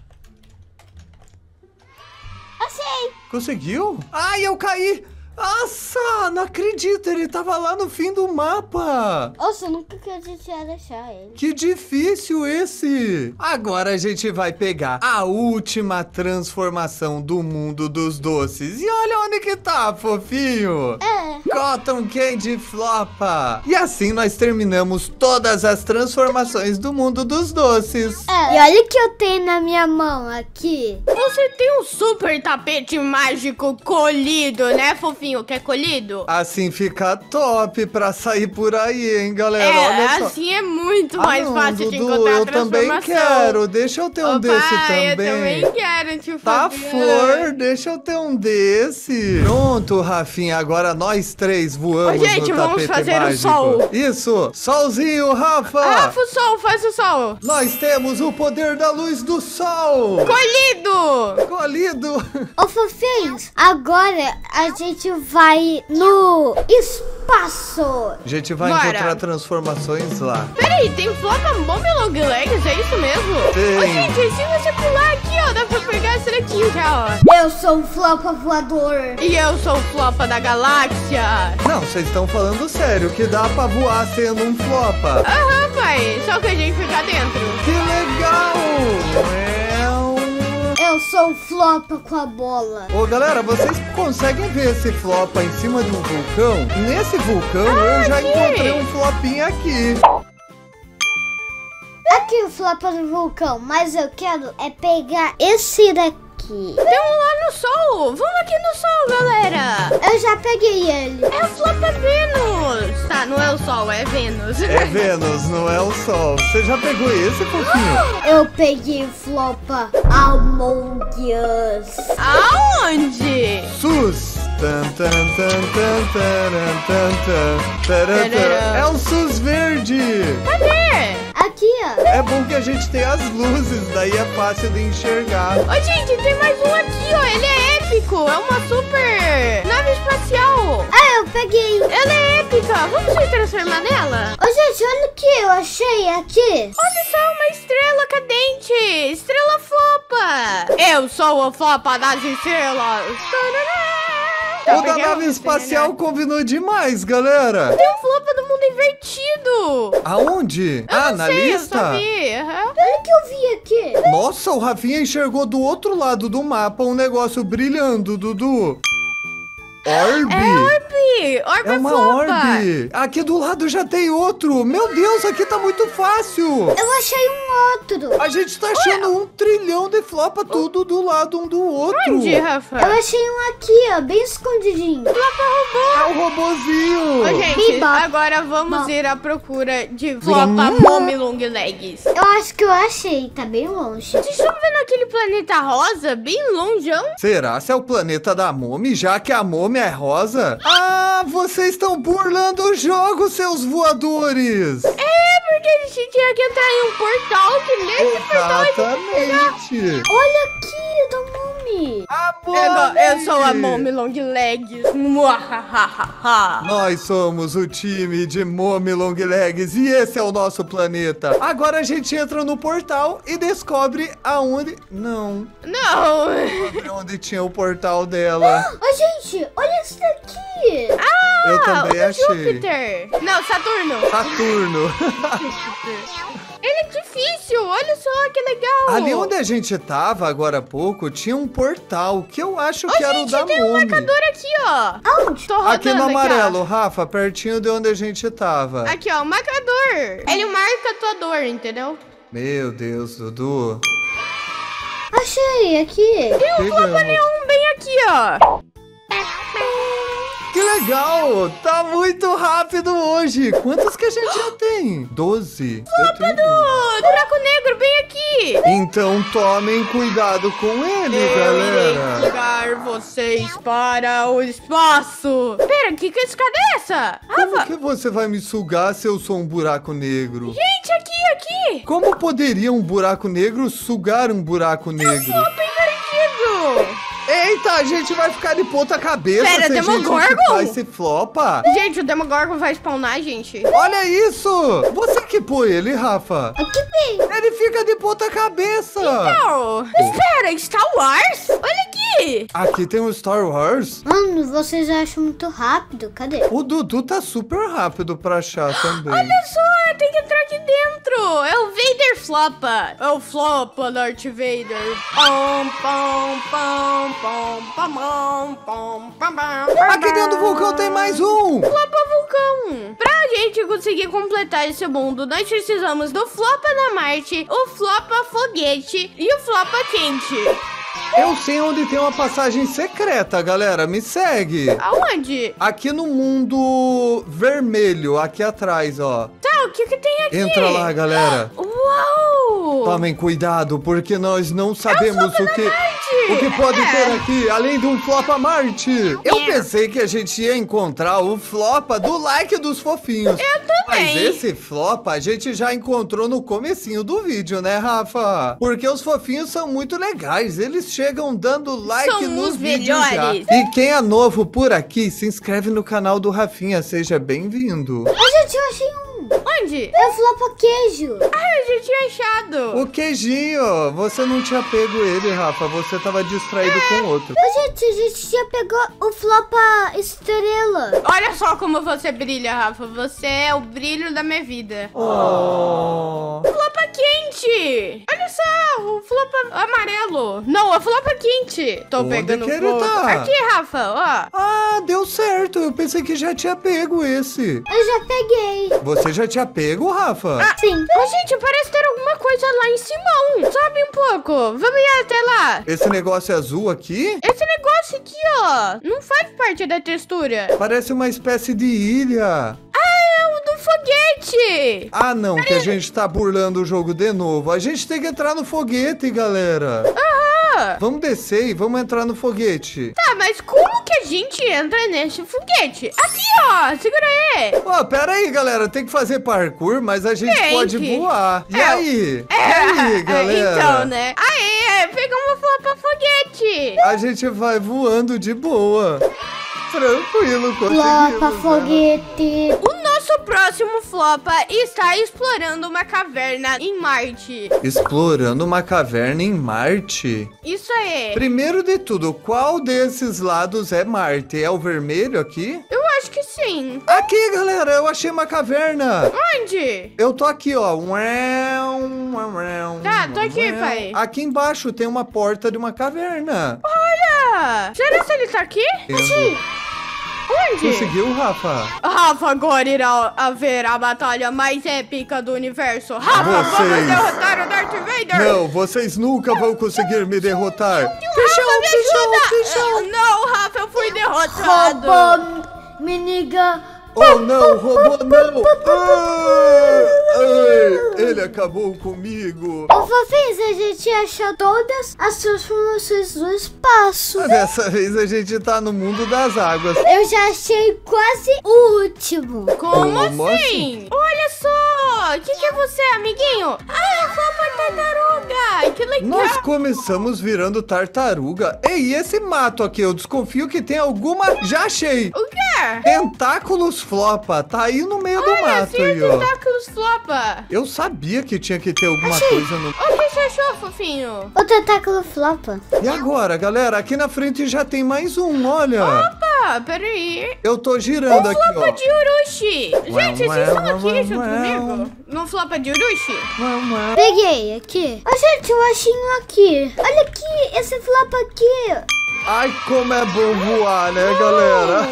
Achei. Conseguiu? Ai, eu caí! Nossa, não acredito, ele tava lá no fim do mapa. Nossa, eu nunca acreditei em achar ele. Que difícil esse! Agora a gente vai pegar a última transformação do mundo dos doces. E olha onde que tá, fofinho! Cotton Candy Flopa! E assim nós terminamos todas as transformações do mundo dos doces. E olha o que eu tenho na minha mão aqui. Você tem um super tapete mágico colhido, né, fofinho? Que é colhido? Assim fica top pra sair por aí, hein, galera? Olha só. Assim é muito mais não, fácil de Dudu, encontrar a eu também transformação. quero. Deixa eu ter um desse também. Eu também quero, tio Tá, Fabiano. Flor, deixa eu ter um desse. Pronto, Rafinha, agora nós três voamos Ô, gente, no vamos tapete fazer o mágico. sol. Isso, solzinho, Rafa. Rafa, o sol, faz o sol. Nós temos o poder da luz do sol. Colhido! Colhido. Ô, fofinhos, agora a gente vai no espaço. A gente vai Bora. encontrar transformações lá. Peraí, tem Flopa Bomb Long Legs, é isso mesmo? Tem. Ô, gente, se você pular aqui, ó, dá pra pegar esse daqui já, ó. Eu sou um flopa voador. E eu sou o Flopa da Galáxia. Não, vocês estão falando sério, que dá pra voar sendo um flopa. Aham, pai, só que a gente fica dentro. Que legal. Eu sou um flopa com a bola. Ô galera, vocês conseguem ver esse flopa em cima de um vulcão? Nesse vulcão eu já aqui. encontrei um flopinho aqui. Aqui o flopa do vulcão, mas eu quero é pegar esse daqui. Tem um lá no sol. Vamos aqui no sol, galera. Eu já peguei ele. É o Flopa Vênus. Tá, não é o sol, é Vênus. É Vênus, não é o Sol. Você já pegou esse, fofinho? Eu peguei flopa Among Us. Aonde? SUS. Tan, tan, tan, tan, taran, tan, tan, taran, tan. É o SUS verde. Cadê? Aqui, ó. É bom que a gente tem as luzes, daí é fácil de enxergar. Ô, gente, tem mais um aqui, ó. Ele é épico. É uma super nave espacial. Ah, eu peguei. Ela é épica. Vamos se transformar nela? Ô, gente, olha o que eu achei aqui. Olha só, uma estrela cadente. Estrela Flopa. Eu sou o Flopa das estrelas. Tá O da nave espacial combinou demais, galera. Tem um Flopa do mundo invertido. Aonde? Eu Na não sei, lista? Eu só vi. Aham. Olha o que eu vi aqui. Nossa, o Rafinha enxergou do outro lado do mapa um negócio brilhando, Dudu. Orbe? Orbe É uma Flopa. orbe. Aqui do lado já tem outro. Meu Deus, aqui tá muito fácil. Eu achei um outro. A gente tá achando 1 trilhão de flopa tudo do lado um do outro. Onde, Rafa? Eu achei um aqui, ó, bem escondidinho. É o robozinho. Ô, gente, Biba. agora vamos Bom. ir à procura de Flopa Mommy Long Legs. Eu acho que eu achei, tá bem longe. Vocês estão vendo aquele planeta rosa bem longeão? Será se é o planeta da Momi, já que a Momi é rosa? Ah, vocês estão burlando o jogo, seus voadores. É, porque a gente tinha que entrar em um portal, que nesse portal a gente Exatamente. Olha aqui, da Mumi. A Momi. Eu sou a Mommy Long Legs. Muahahaha. Nós somos o time de Momi Long Legs e esse é o nosso planeta. Agora a gente entra no portal e descobre aonde... Não. Não. Descobre onde tinha o portal dela. Ô, gente, olha isso daqui. Eu também o achei. Júpiter. Não, Saturno. Saturno. Ele é difícil, olha só que legal. Ali onde a gente tava agora há pouco, tinha um portal que eu acho que era o da tem um Mommy. marcador aqui, ó. Aonde? Tô rodando Aqui no ó. amarelo, Rafa, pertinho de onde a gente tava. Aqui, ó, o marcador. Ele marca a tua dor, entendeu? Meu Deus, Dudu. Achei aqui. Tem um Flopa Pegamos. Neon bem aqui, ó. Que legal! Tá muito rápido hoje. Quantos que a gente já tem? 12. Eu tenho 12. Buraco negro bem aqui. Então tomem cuidado com ele, Eu irei galera. tirar vocês para o espaço. Pera, que escada é essa? Como Rafa, que você vai me sugar se eu sou um buraco negro? gente, aqui. Como poderia um buraco negro sugar um buraco negro? Bem garantido. Eita, a gente vai ficar de ponta cabeça Pera, se a gente Demogorgon? chutar esse flopa. Gente, o Demogorgon vai spawnar, gente. Olha isso! Você que pôs ele, Rafa? Aqui tem. Ele fica de ponta cabeça. Oh, espera, Star Wars? Olha aqui. Aqui tem o Star Wars. Mano, vocês acham muito rápido. Cadê? O Dudu tá super rápido pra achar também. Olha só, tem que entrar aqui dentro. É o Vader Flopa. É o Flopa Darth Vader. Pom, pom, pom, pom, pom, pom, pom, pom. Aqui dentro do vulcão tem mais um. Flopa Vulcão. Pra gente conseguir completar esse mundo, nós precisamos do Flopa da Marte, o Flopa Foguete e o Flopa Quente. Eu sei onde tem uma passagem secreta, galera. Me segue. Aonde? Aqui no mundo vermelho, aqui atrás, ó. Tá, o que tem aqui? Entra lá, galera. Uau! Tomem cuidado, porque nós não sabemos o que pode ter aqui, além de um Flopa Marte. Eu pensei que a gente ia encontrar o Flopa do like dos fofinhos. Eu também. Mas esse Flopa a gente já encontrou no comecinho do vídeo, né, Rafa? Porque os fofinhos são muito legais. Eles chegam dando like São nos os vídeos já. melhores. E quem é novo por aqui, se inscreve no canal do Rafinha. Seja bem-vindo. Gente, eu achei um. Onde? É o Flopa Queijo. Ah, eu já tinha achado. O queijinho, você não tinha pego ele, Rafa. Você tava distraído com outro. Gente, a gente já pegou o Flopa Estrela. Olha só como você brilha, Rafa. Você é o brilho da minha vida. Oh. Flopa quente. Olha só, o Flopa amarelo. Não, a Flopa quente. Tô Onde pegando que ele fogo. tá? Aqui, Rafa, ó. Ah, deu certo. Eu pensei que já tinha pego esse. Eu já peguei. Você já tinha pego, Rafa? Sim. Mas, gente, parece ter alguma coisa lá em Simão. Sobe um pouco. Vamos ir até lá. Esse negócio azul aqui Esse negócio aqui, ó, não faz parte da textura. parece uma espécie de ilha. É o do foguete. Ah, não, que a gente tá burlando o jogo de novo. A gente tem que entrar no foguete, galera. Aham. Vamos descer e vamos entrar no foguete. Tá, mas como que a gente entra nesse foguete? Aqui, ó, segura aí. Ó, pera aí, galera. Tem que fazer parkour, mas a gente Tem pode que. voar. E aí? E aí, galera? Então, né? Aí, pegamos Flopa Foguete. A gente vai voando de boa. Tranquilo, conseguimos. Flopa né? Foguete. O nosso próximo Flopa está explorando uma caverna em Marte. Explorando uma caverna em Marte? Isso aí. Primeiro de tudo, qual desses lados é Marte? É o vermelho aqui? Eu acho que sim. Aqui, galera, eu achei uma caverna. Onde? Eu tô aqui, ó. Tá, tô aqui, pai. Aqui embaixo tem uma porta de uma caverna. Olha! Será que ele tá aqui? Entendo. Onde? Conseguiu, Rafa? Rafa, agora irá haver a batalha mais épica do universo. Rafa, vamos Vocês. derrotar o Darth Vader. Não, vocês nunca vão conseguir me derrotar. Rafa, me ajuda. Não, Rafa, eu fui derrotado. Robô, miniga. Oh, não, robô, não. Ai, ele acabou comigo. Ô, fofinhos, a gente achou todas as transformações do espaço. Dessa vez a gente tá no mundo das águas. Eu já achei quase o último. Como Como assim? Olha só, o que é você, amiguinho? Ah, eu sou uma tartaruga. Que legal. Nós começamos virando tartaruga. Ei, esse mato aqui, eu desconfio que tem alguma... Já achei. O quê? Tentáculos flopa. Tá aí no meio do Olha, mato sim, aí, ó. tentáculos flopa. Eu sabia que tinha que ter alguma coisa no... O que você achou, fofinho? O tentáculo flopa. E agora, galera? Aqui na frente já tem mais um, olha. Opa, Opa, peraí. Eu tô girando aqui, ó. Flopa de Urushi. Gente, vocês estão aqui junto comigo? No flopa de Urushi? Peguei aqui. Gente, eu achei um aqui. Olha aqui, esse flopa aqui. Ai, como é bom voar, né, galera?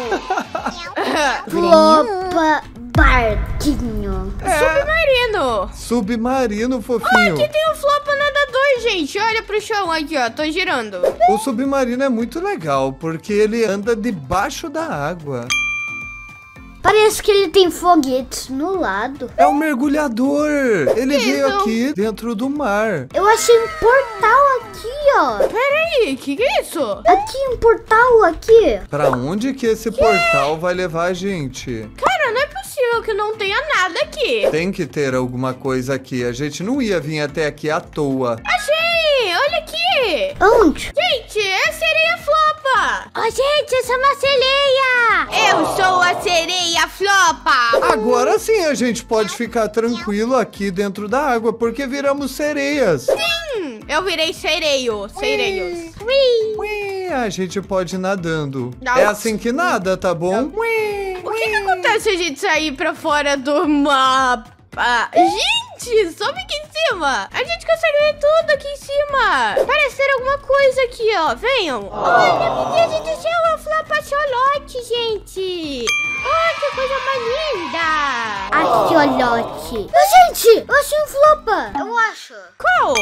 Flopa barquinho. Submarino. Submarino, fofinho. Aqui tem um flopa nadador, gente. Olha pro chão aqui, ó. Tô girando. O submarino é muito legal, porque ele anda debaixo da água. Parece que ele tem foguetes no lado. É um mergulhador. Ele veio Isso. aqui dentro do mar. Eu achei um portal aqui, ó. Peraí, que é isso? Aqui, um portal aqui. Pra onde que esse portal vai levar a gente? Cara, não é possível que não tenha nada aqui. Tem que ter alguma coisa aqui. A gente não ia vir até aqui à toa. Achei! Olha aqui! Onde? Gente, é a sereia flopa! Ó, gente, essa é uma sereia. Eu sou a sereia flopa! Agora sim a gente pode ficar tranquilo aqui dentro da água, porque viramos sereias. Eu virei sereios. Ui, a gente pode ir nadando. Não. É assim que nada, tá bom? O que acontece se a gente sair pra fora do mapa? Gente, sobe aqui em cima. A gente consegue ver tudo aqui em cima. Parece ter alguma coisa aqui, ó. Venham. Olha, meu Deus do céu, é um flapacholote, gente. Ai, que coisa mais linda. Axiolote. Gente, eu achei um flopa. Eu acho. Qual?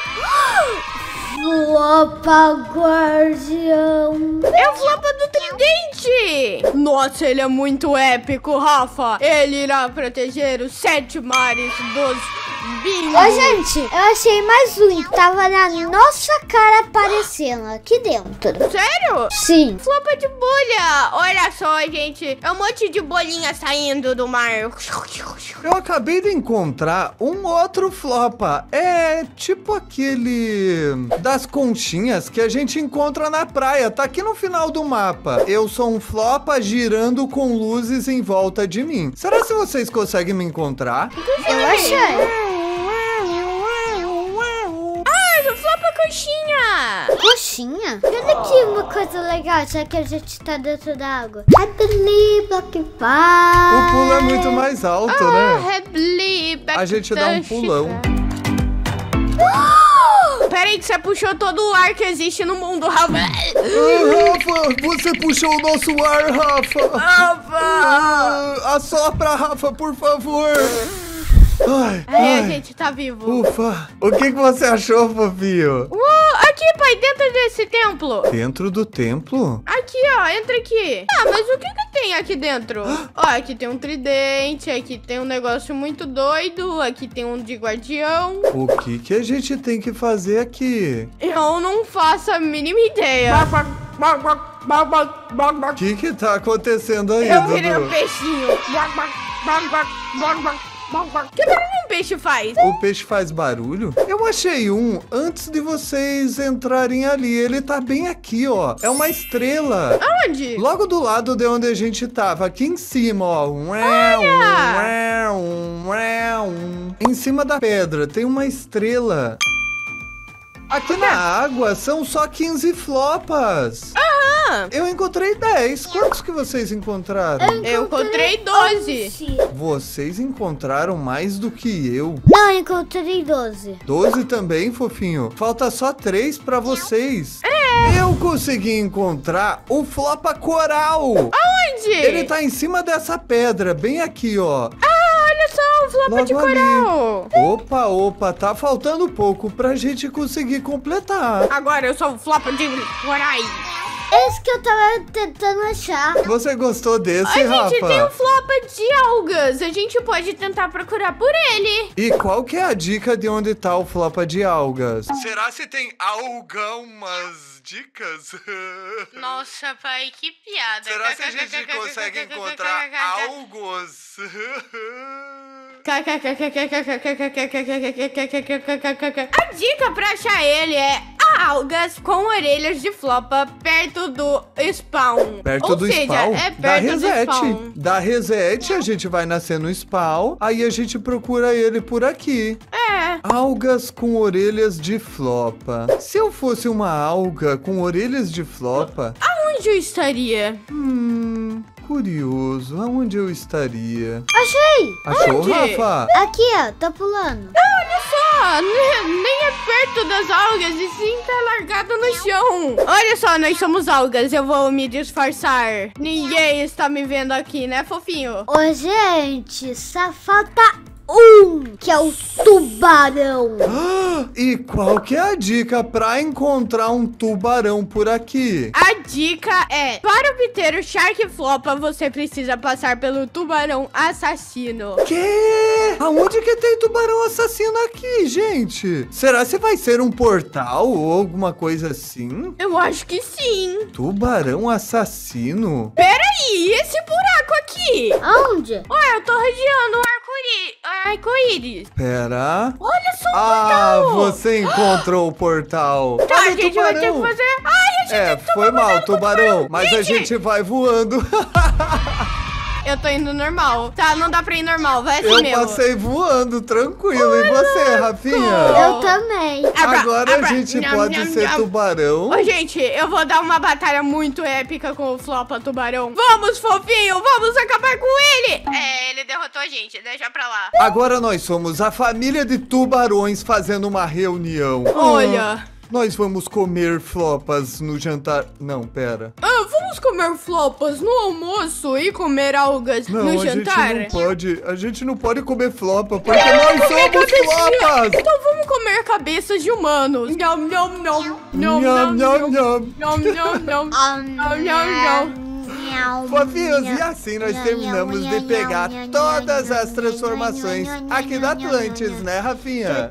Flopa guardião. É o flopa do tridente. Nossa, ele é muito épico, Rafa. Ele irá proteger os 7 mares dos bingos. Ó, gente, eu achei mais um. Tava na nossa cara aparecendo aqui dentro. Sério? Sim. Flopa de bolha! Olha só, gente. É um monte de bolinha saindo do mar. Eu acabei de encontrar um outro flopa. É tipo aquele das conchinhas que a gente encontra na praia. Tá aqui no final do mapa. Eu sou um flopa girando com luzes em volta de mim. Será que vocês conseguem me encontrar? Eu achei. Ah, flopa coxinha! Coxinha? Olha aqui uma coisa legal, já que a gente tá dentro da água. I believe I can fly. O pulo é muito mais alto, né? A gente dá um pulão. Peraí que você puxou todo o ar que existe no mundo, Rafa. Rafa, você puxou o nosso ar, Rafa. Rafa! Assopra, Rafa, por favor. Ai, Aí a ai. gente tá vivo. Ufa. O que você achou, fofinho? Aqui, pai, dentro desse templo. Dentro do templo? Aqui, ó, entra aqui. Ah, mas o que tem aqui dentro? Ó, aqui tem um tridente, aqui tem um negócio muito doido, aqui tem um de guardião. O que a gente tem que fazer aqui? Eu não faço a mínima ideia. O que tá acontecendo aí, Eu virei um Dudu? peixinho. Que barulho um peixe faz? O peixe faz barulho? Eu achei um antes de vocês entrarem ali. Ele tá bem aqui, ó. É uma estrela. Onde? Logo do lado de onde a gente tava, aqui em cima, ó. Em cima da pedra tem uma estrela. Aqui na água são só 15 flopas. Eu encontrei 10. Quantos que vocês encontraram? Eu encontrei 12. Vocês encontraram mais do que eu. Não, eu encontrei 12. 12 também, fofinho. Falta só 3 pra vocês. Eu consegui encontrar o flopa coral. Onde? Ele tá em cima dessa pedra, bem aqui, ó. Olha só, o flopa de Logo ali. coral. Opa, tá faltando pouco pra gente conseguir completar. Agora eu sou o flopa de corais. Esse que eu tava tentando achar. Você gostou desse, A Rafa? gente tem um flopa de algas. A gente pode tentar procurar por ele. E qual que é a dica de onde tá o flopa de algas? Será se tem algumas dicas? Nossa, pai, que piada. Será se a gente consegue encontrar algos? A dica pra achar ele é algas com orelhas de flopa perto do spawn. Perto Ou do seja, spawn? é Da perto do reset. spawn. Da reset, a gente vai nascer no spawn, aí a gente procura ele por aqui. É. Algas com orelhas de flopa. Se eu fosse uma alga com orelhas de flopa, Onde eu estaria? Curioso, aonde eu estaria? Achei! Achou, Onde? Rafa? Aqui, ó, tá pulando. Olha só, nem é perto das algas e sim tá largado no chão. Olha só, nós somos algas, eu vou me disfarçar. Ninguém está me vendo aqui, né, fofinho? Ô, gente, só falta que é o tubarão. E qual que é a dica pra encontrar um tubarão por aqui? A dica é, para obter o Shark Flopa, você precisa passar pelo tubarão assassino. Que? Aonde que tem tubarão assassino aqui, gente? Será que vai ser um portal ou alguma coisa assim? Eu acho que sim. Tubarão assassino? Peraí, esse buraco aqui? Aonde? Ué, eu tô rodeando o arco-íris. Pera. Olha só o Ah, portal. você encontrou o portal. Tá, Olha a o gente vai ter que tubarão. fazer... Ai, a gente É, tem que foi mal, tubarão. Mas a Gente. gente vai voando. Eu tô indo normal. Tá, não dá pra ir normal, vai assim Eu mesmo. passei voando, tranquilo. E você, Rafinha? Eu também. Agora a gente pode ser tubarão. Ô, gente, eu vou dar uma batalha muito épica com o Flopa Tubarão. Vamos, fofinho, vamos acabar com ele. É, ele derrotou a gente, deixa pra lá. Agora nós somos a família de tubarões fazendo uma reunião. Olha. Nós vamos comer flopas no jantar. Não, pera. Vamos comer flopas no almoço e comer algas Não, no a jantar? gente não pode. A gente não pode comer flopa, porque nós somos flopas! Então vamos comer cabeças de humanos. Nham, nham, nham. Nham, Nham, nham, nham. Nham, nham, nham. Nham, nham, nham. Fofinhos, e assim nós terminamos de pegar todas as transformações aqui da Atlantis, né, Rafinha?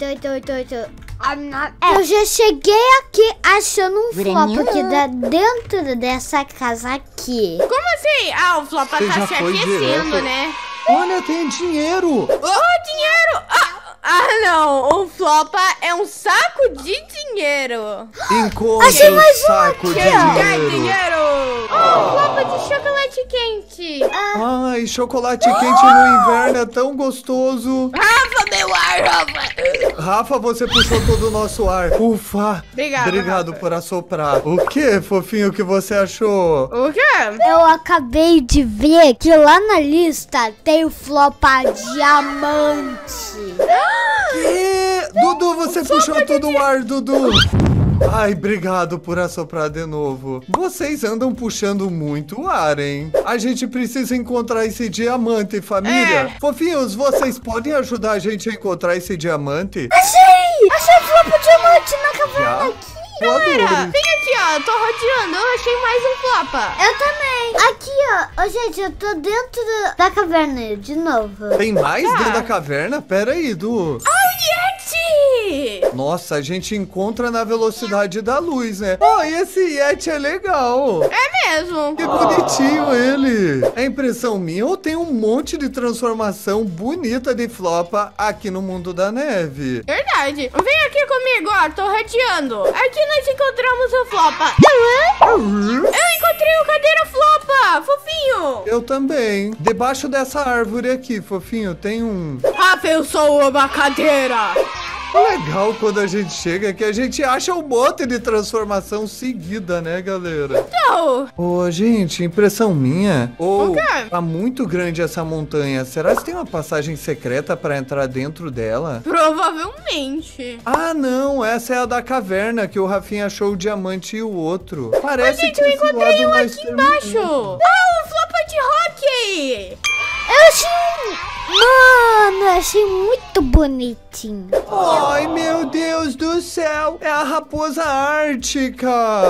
Eu já cheguei aqui achando um flop aqui dentro dessa casa aqui. Como assim? Ah, o Flopa Você tá já se foi aquecendo, direto? né? Olha, tem dinheiro! Dinheiro! Não, o Flopa é um saco de dinheiro. Encontre Achei o mais um saco de aqui, ó. Quer dinheiro! dinheiro? Flopa de chocolate quente. Ai, chocolate quente no inverno é tão gostoso! Rafa, meu ar, Rafa. Rafa, você puxou todo o nosso ar. Ufa! Obrigado, Rafa. por assoprar. O que, fofinho, que você achou? O quê? Eu acabei de ver que lá na lista tem o flopa diamante. Que? Dudu, você puxou todo o ar, Dudu. Ai, obrigado por assoprar de novo. Vocês andam puxando muito ar, hein? A gente precisa encontrar esse diamante, família. Fofinhos, vocês podem ajudar a gente a encontrar esse diamante? Achei! Achei o flopa diamante na caverna Já? aqui. Galera, vem aqui, ó. Eu tô rodeando. Eu achei mais um Flopa. Eu também. Aqui, ó. Ô, gente, eu tô dentro da caverna de novo. Tem mais dentro da caverna? Pera aí, Du. Yeti! Nossa, a gente encontra na velocidade da luz, né? Oh, e esse Yeti é legal. É mesmo. Que bonitinho ele. É impressão minha ou tem um monte de transformação bonita de flopa aqui no mundo da neve? Verdade. Vem aqui comigo, ó. Tô rodeando. Aqui nós encontramos o Flopa. Eu encontrei o cadeira Flopa. Fofinho. Eu também. Debaixo dessa árvore aqui, fofinho, tem um... Rafa, eu sou uma cadeira. O legal quando a gente chega é que a gente acha um monte de transformação seguida, né, galera? Não. Ô, gente, impressão minha. Ou O quê? tá muito grande essa montanha. Será que tem uma passagem secreta pra entrar dentro dela? Provavelmente. Ah, não, essa é a da caverna que o Rafinha achou o diamante e o outro. Parece Gente, que eu esse encontrei lado um nós aqui terminamos. embaixo. Ah, o Flopa de hockey. Eu achei... Mano, eu achei muito bonitinho. Ai, meu Deus do céu, é a raposa ártica.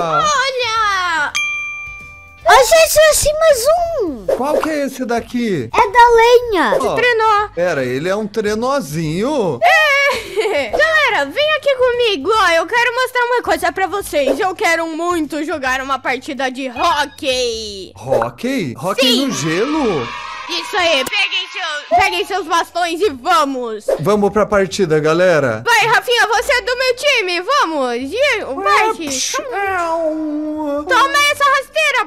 Olha. Ô, gente, eu achei mais um. Qual que é esse daqui? É da lenha. Ó, Trenó. pera, ele é um trenozinho? Galera, vem aqui comigo, ó. Eu quero mostrar uma coisa pra vocês. Eu quero muito jogar uma partida de hockey. Hockey? Hockey Sim. no gelo? Isso aí, peguem seus bastões e vamos. Vamos pra partida, galera. Vai, Rafinha, você é do meu time, vamos. E parte. Toma essa rasteira.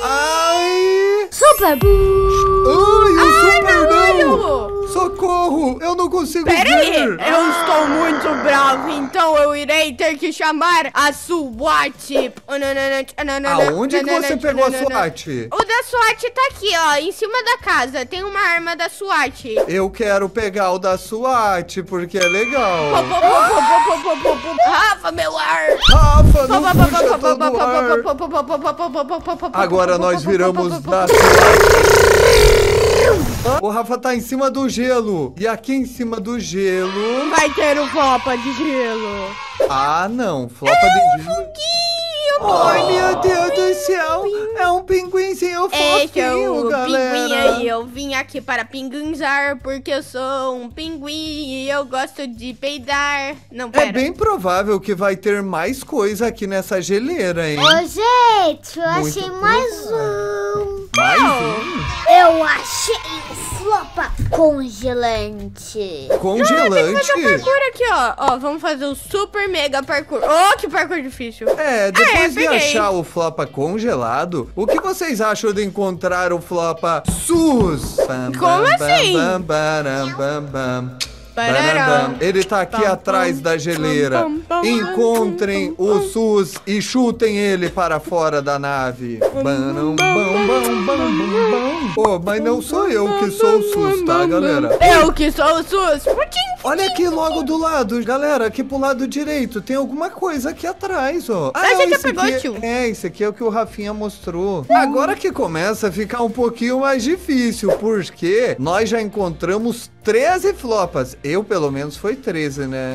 Ai! Super. Ai, o super não! Não. Socorro! escuro. Eu não consigo Pera aí, ver. eu estou muito bravo, então eu irei ter que chamar a SWAT. Aonde que você pegou a SWAT? O da SWAT tá aqui, ó, em cima da casa. Tem uma arma da SWAT. Eu quero pegar o da SWAT, porque é legal. Rafa, meu ar. Rafa, não puxa todo o ar. Agora nós viramos da O Rafa tá em cima do gelo. E aqui em cima do gelo... Vai ter um flopa de gelo. Ah, não. Flopa de gelo. Ai, meu Deus do céu. É um pinguinzinho fofinho, galera. Pinguim aí. Eu vim aqui para pinguinzar porque eu sou um pinguim e eu gosto de peidar. Não, pera. É bem provável que vai ter mais coisa aqui nessa geleira, hein? Ô, gente, eu Muito achei mais um. Mais um? Eu achei flopa congelante. Congelante? Parkour aqui, ó. Ó, vamos fazer um super mega parkour. Oh, que parkour difícil. É, depois de peguei. achar o flopa congelado, o que vocês acham de encontrar o flopa SUS? Como assim? Ele tá aqui atrás da geleira. Encontrem o SUS e chutem ele para fora da nave. Pô, mas não sou eu que sou o SUS, tá, galera? Eu que sou o SUS. Olha aqui logo do lado, galera, aqui pro lado direito. Tem alguma coisa aqui atrás, ó. Ah, você já pegou, aqui, tio? esse aqui é o que o Rafinha mostrou. Agora que começa a ficar um pouquinho mais difícil, porque nós já encontramos 13 flopas. Eu, pelo menos, foi 13, né?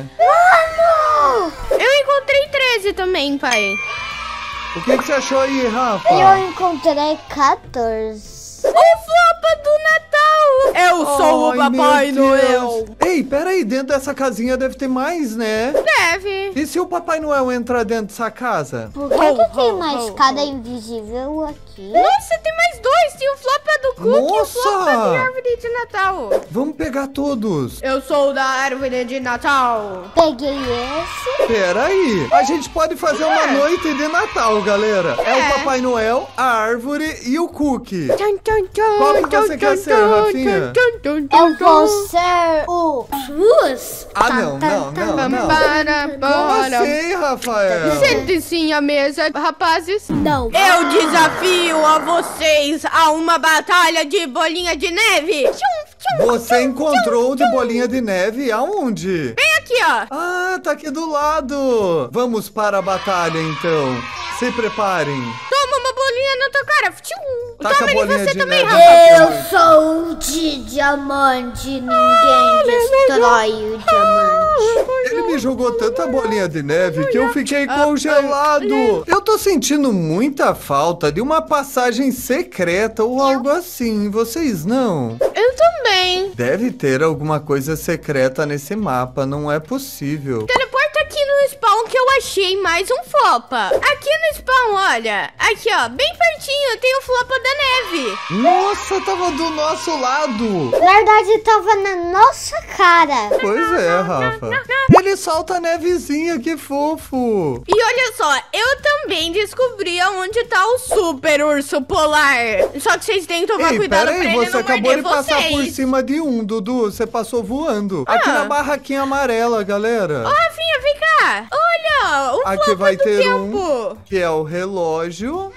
Eu encontrei 13 também, pai. O que você achou aí, Rafa? Eu encontrei 14. O flopa do Natal. Eu sou o Papai meu Deus. Noel. Ei, peraí, dentro dessa casinha deve ter mais, né? Deve. E se o Papai Noel entrar dentro dessa casa? Por que tem uma escada invisível aqui? Nossa, tem mais dois. Tem o flopa do Cookie e o Nossa! flopa de árvore de Natal. Vamos pegar todos. Eu sou da árvore de Natal. Peguei esse. Peraí, a gente pode fazer uma noite de Natal, galera. É o Papai Noel, a árvore e o Cookie. Qual que você quer ser, Rafinha? Eu vou ser o SUS. Ah, não. Como assim, Rafael? Sente-se à mesa, rapazes. Não. Eu desafio a vocês a uma batalha de bolinha de neve. Você encontrou de bolinha de neve aonde? Vem aqui, ó. Ah, tá aqui do lado. Vamos para a batalha, então. Se preparem. Toma uma bolinha na tua cara. Taca a Toma bolinha você de também, neve. Rafa. Eu sou de diamante. Ninguém destrói o diamante. Ele me jogou tanta bolinha de neve que eu fiquei congelado. Eu tô sentindo muita falta de uma passagem secreta ou algo assim. Vocês não? Eu também. Deve ter alguma coisa secreta nesse mapa, não é possível. Teleporta aqui no spawn que eu achei mais um flopa. Aqui no spawn, olha. Aqui, ó, bem pertinho tem o flopa da neve. Nossa, tava do nosso lado. Na verdade, tava na nossa cara. Pois é, Rafa. Ele solta a nevezinha, que fofo. E olha só, eu também descobri aonde tá o super urso polar. Só que vocês têm que tomar Ei, cuidado pra peraí, ele você não acabou de morder passar por vocês. cima de um, Dudu. Você passou voando. Aqui na barraquinha amarela, galera. Ô, Rafinha, vem cá. Olha, o Aqui flopa vai do ter tempo. que é o relógio.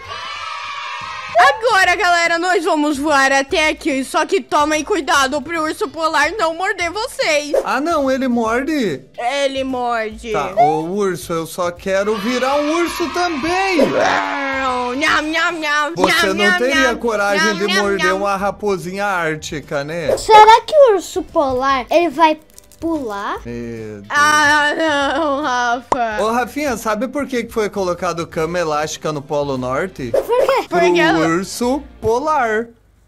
Agora, galera, nós vamos voar até aqui. Só que tomem cuidado pro urso polar não morder vocês. Ah, não, ele morde. Ele morde. Tá, ô urso, eu só quero virar um urso também. Nham, nham, nham, Você nham, não nham, teria nham, coragem nham, de nham, morder nham. uma raposinha ártica, né? Será que o urso polar, ele vai pular? Meu Deus. Ah, não, Rafa. Ô, Rafinha, sabe por que foi colocado cama elástica no Polo Norte? Por quê? Pro Porque ela- urso polar.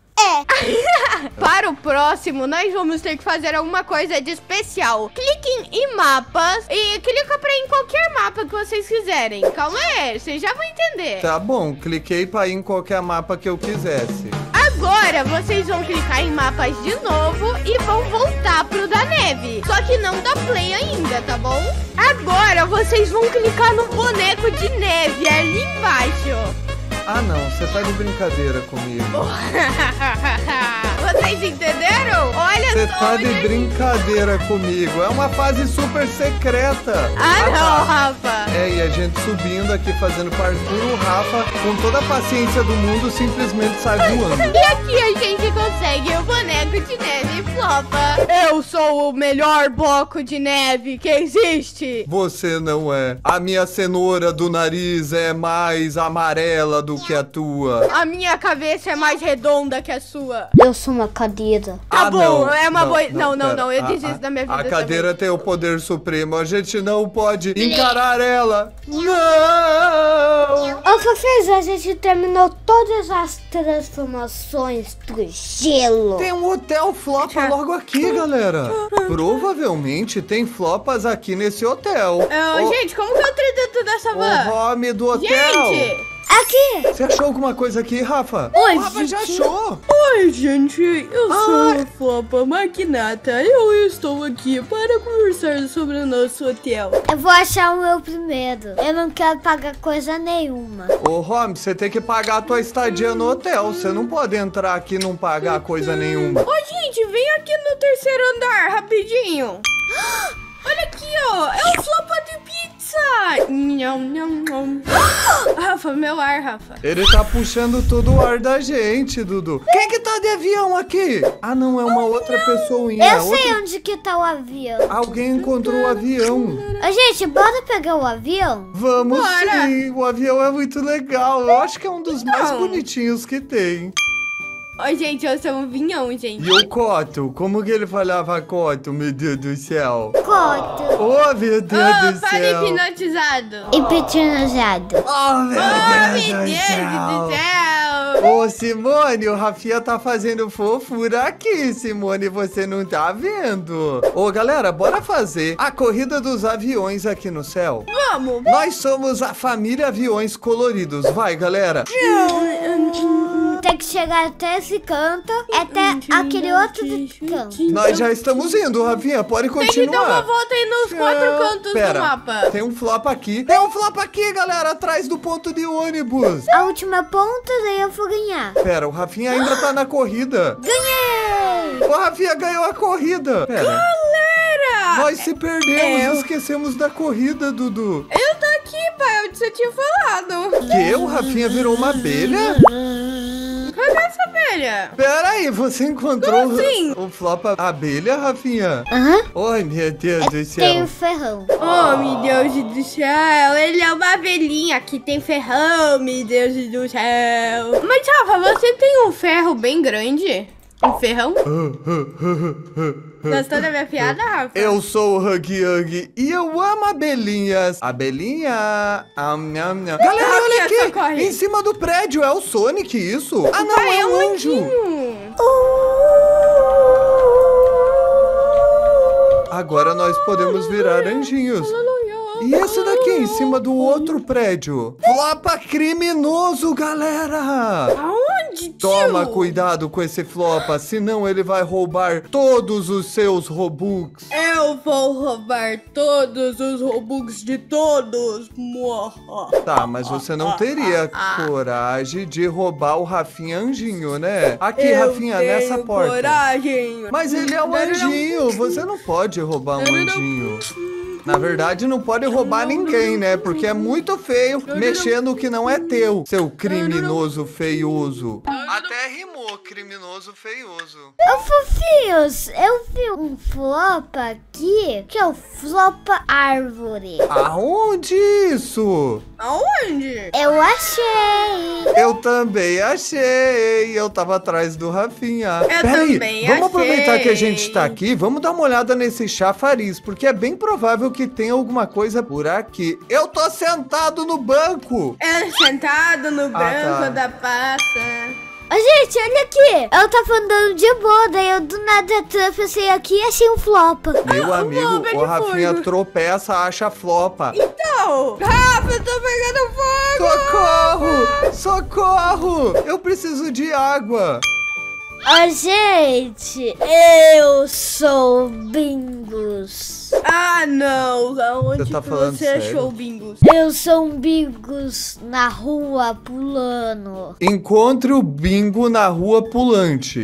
Para o próximo, nós vamos ter que fazer alguma coisa de especial. Cliquem em mapas e clica pra ir em qualquer mapa que vocês quiserem. Calma aí, vocês já vão entender. Tá bom, cliquei pra ir em qualquer mapa que eu quisesse. Agora vocês vão clicar em mapas de novo e vão voltar pro da neve. Só que não da play ainda, tá bom? Agora vocês vão clicar no boneco de neve ali embaixo. Ah, não, você tá de brincadeira comigo. Vocês entenderam? Olha Você só. tá de brincadeira comigo. É uma fase super secreta. Ah, não, tá. Rafa. É, e a gente subindo aqui, fazendo parkour, o Rafa, com toda a paciência do mundo, simplesmente sai voando. E aqui a gente consegue o boneco de neve Flopa. Eu sou o melhor bloco de neve que existe. Você não é. A minha cenoura do nariz é mais amarela do que a tua. A minha cabeça é mais redonda que a sua. Eu sou uma cadeira. Tá bom, não. é uma boa... Não, pera. eu desisto da minha vida A cadeira também. tem o poder supremo. A gente não pode encarar ela. Não! Ô, Fafis, a gente terminou todas as transformações do gelo. Tem um hotel Flopa logo aqui, galera. Provavelmente tem flopas aqui nesse hotel. Gente, como que eu entrei dentro dessa O van? nome do hotel. Gente! Aqui! Você achou alguma coisa aqui, Rafa? Oi, O Rafa já achou. Oi, gente, eu sou o Flopa Magnata. Eu estou aqui para conversar sobre o nosso hotel. Eu vou achar o meu primeiro. Eu não quero pagar coisa nenhuma. Ô, Rom, você tem que pagar a tua estadia no hotel. Você não pode entrar aqui e não pagar coisa nenhuma. Ô, gente, vem aqui no terceiro andar, rapidinho. Olha aqui, ó. É o Flopa de pizza. Nham, nham, nham. Rafa, meu ar, Rafa. Ele tá puxando todo o ar da gente, Dudu. Quem que tá de avião aqui? Ah, não, é uma outra pessoinha. Eu sei onde que tá o avião. Alguém encontrou o avião. Ô, gente, bora pegar o avião? Vamos Bora. sim, o avião é muito legal. Eu acho que é um dos mais Não. bonitinhos que tem. Ô, gente, eu sou um vinhão, gente. E o Coto? Como que ele falava Coto, meu Deus do céu? Coto. Oh, meu Deus do Para céu. hipnotizado. Hipnotizado. Oh, meu Oh, Deus meu do Deus do céu. céu. Ô, Simone, o Rafinha tá fazendo fofura aqui, Simone, você não tá vendo. Ô, galera, bora fazer a corrida dos aviões aqui no céu. Vamos. Nós somos a família Aviões Coloridos. Vai, galera. Tem que chegar até esse canto, até aquele outro canto. Nós já estamos indo, Rafinha, pode Tem que dar uma continuar. volta aí nos quatro cantos Pera, do mapa. tem um flop aqui. Tem um flop aqui, galera, atrás do ponto de ônibus. A última ponta, daí eu vou ganhar. Pera, o Rafinha ainda tá na corrida. Ganhei! O Rafinha ganhou a corrida. Pera, Galera! nós se perdemos, Eu- esquecemos da corrida, Dudu. Eu tô aqui, pai, onde você tinha falado. Que o Rafinha virou uma abelha? Cadê essa abelha? Pera aí, você encontrou Como assim? o flop abelha, Rafinha? Aham. Ai, meu Deus do Tem céu. o ferrão. Oh, meu Deus do céu, ele é uma abelhinha que tem ferrão, meu Deus do céu. Mas, Rafa, você tem um ferro bem grande? Um ferrão? Gostou da minha piada, Rafa? Eu sou o Huggy Huggy e eu amo abelhinhas. Abelhinha. Nham, nham. Galera, olha Rafinha, aqui. socorre. Em cima do prédio. É o Sonic, isso? Ah, não, Pai, é um anjo. anjinho. Agora nós podemos virar anjinhos. E esse daqui, em cima do outro prédio? Flopa criminoso, galera! Aonde, tio? Toma cuidado com esse flopa, senão ele vai roubar todos os seus Robux. Eu vou roubar todos os Robux de todos. Tá, mas você não teria coragem de roubar o Rafinha Anjinho, né? Aqui, Rafinha, nessa porta. Coragem. Mas ele é um anjinho, você não pode roubar um anjinho. Na verdade, não pode roubar ninguém, né? Porque é muito feio mexer no que não é teu, seu criminoso feioso. Até rimou, criminoso feioso. Ô, fofinhos, eu vi um flopa aqui, que é o flopa árvore. Aonde isso? Aonde? Eu achei. Eu também achei. Eu tava atrás do Rafinha. também vamos achei. aproveitar que a gente tá aqui. Vamos dar uma olhada nesse chafariz, porque é bem provável que tenha alguma coisa por aqui. Eu tô sentado no banco. É sentado no branco tá. da passa. Ô, gente, olha aqui. Eu tava andando de boa, daí eu do nada tropecei aqui e achei um flopa. Meu amigo, bomba de o Rafinha fogo. tropeça, acha flopa. Então, Rafa, eu tô pegando fogo. Socorro! Socorro! Eu preciso de água. Ô, gente, eu sou Bingus. Ah, não. Aonde Você tá que falando você sério? achou o Bingus? Eu sou um Bingus na rua pulando. Encontre o Bingo na rua pulante.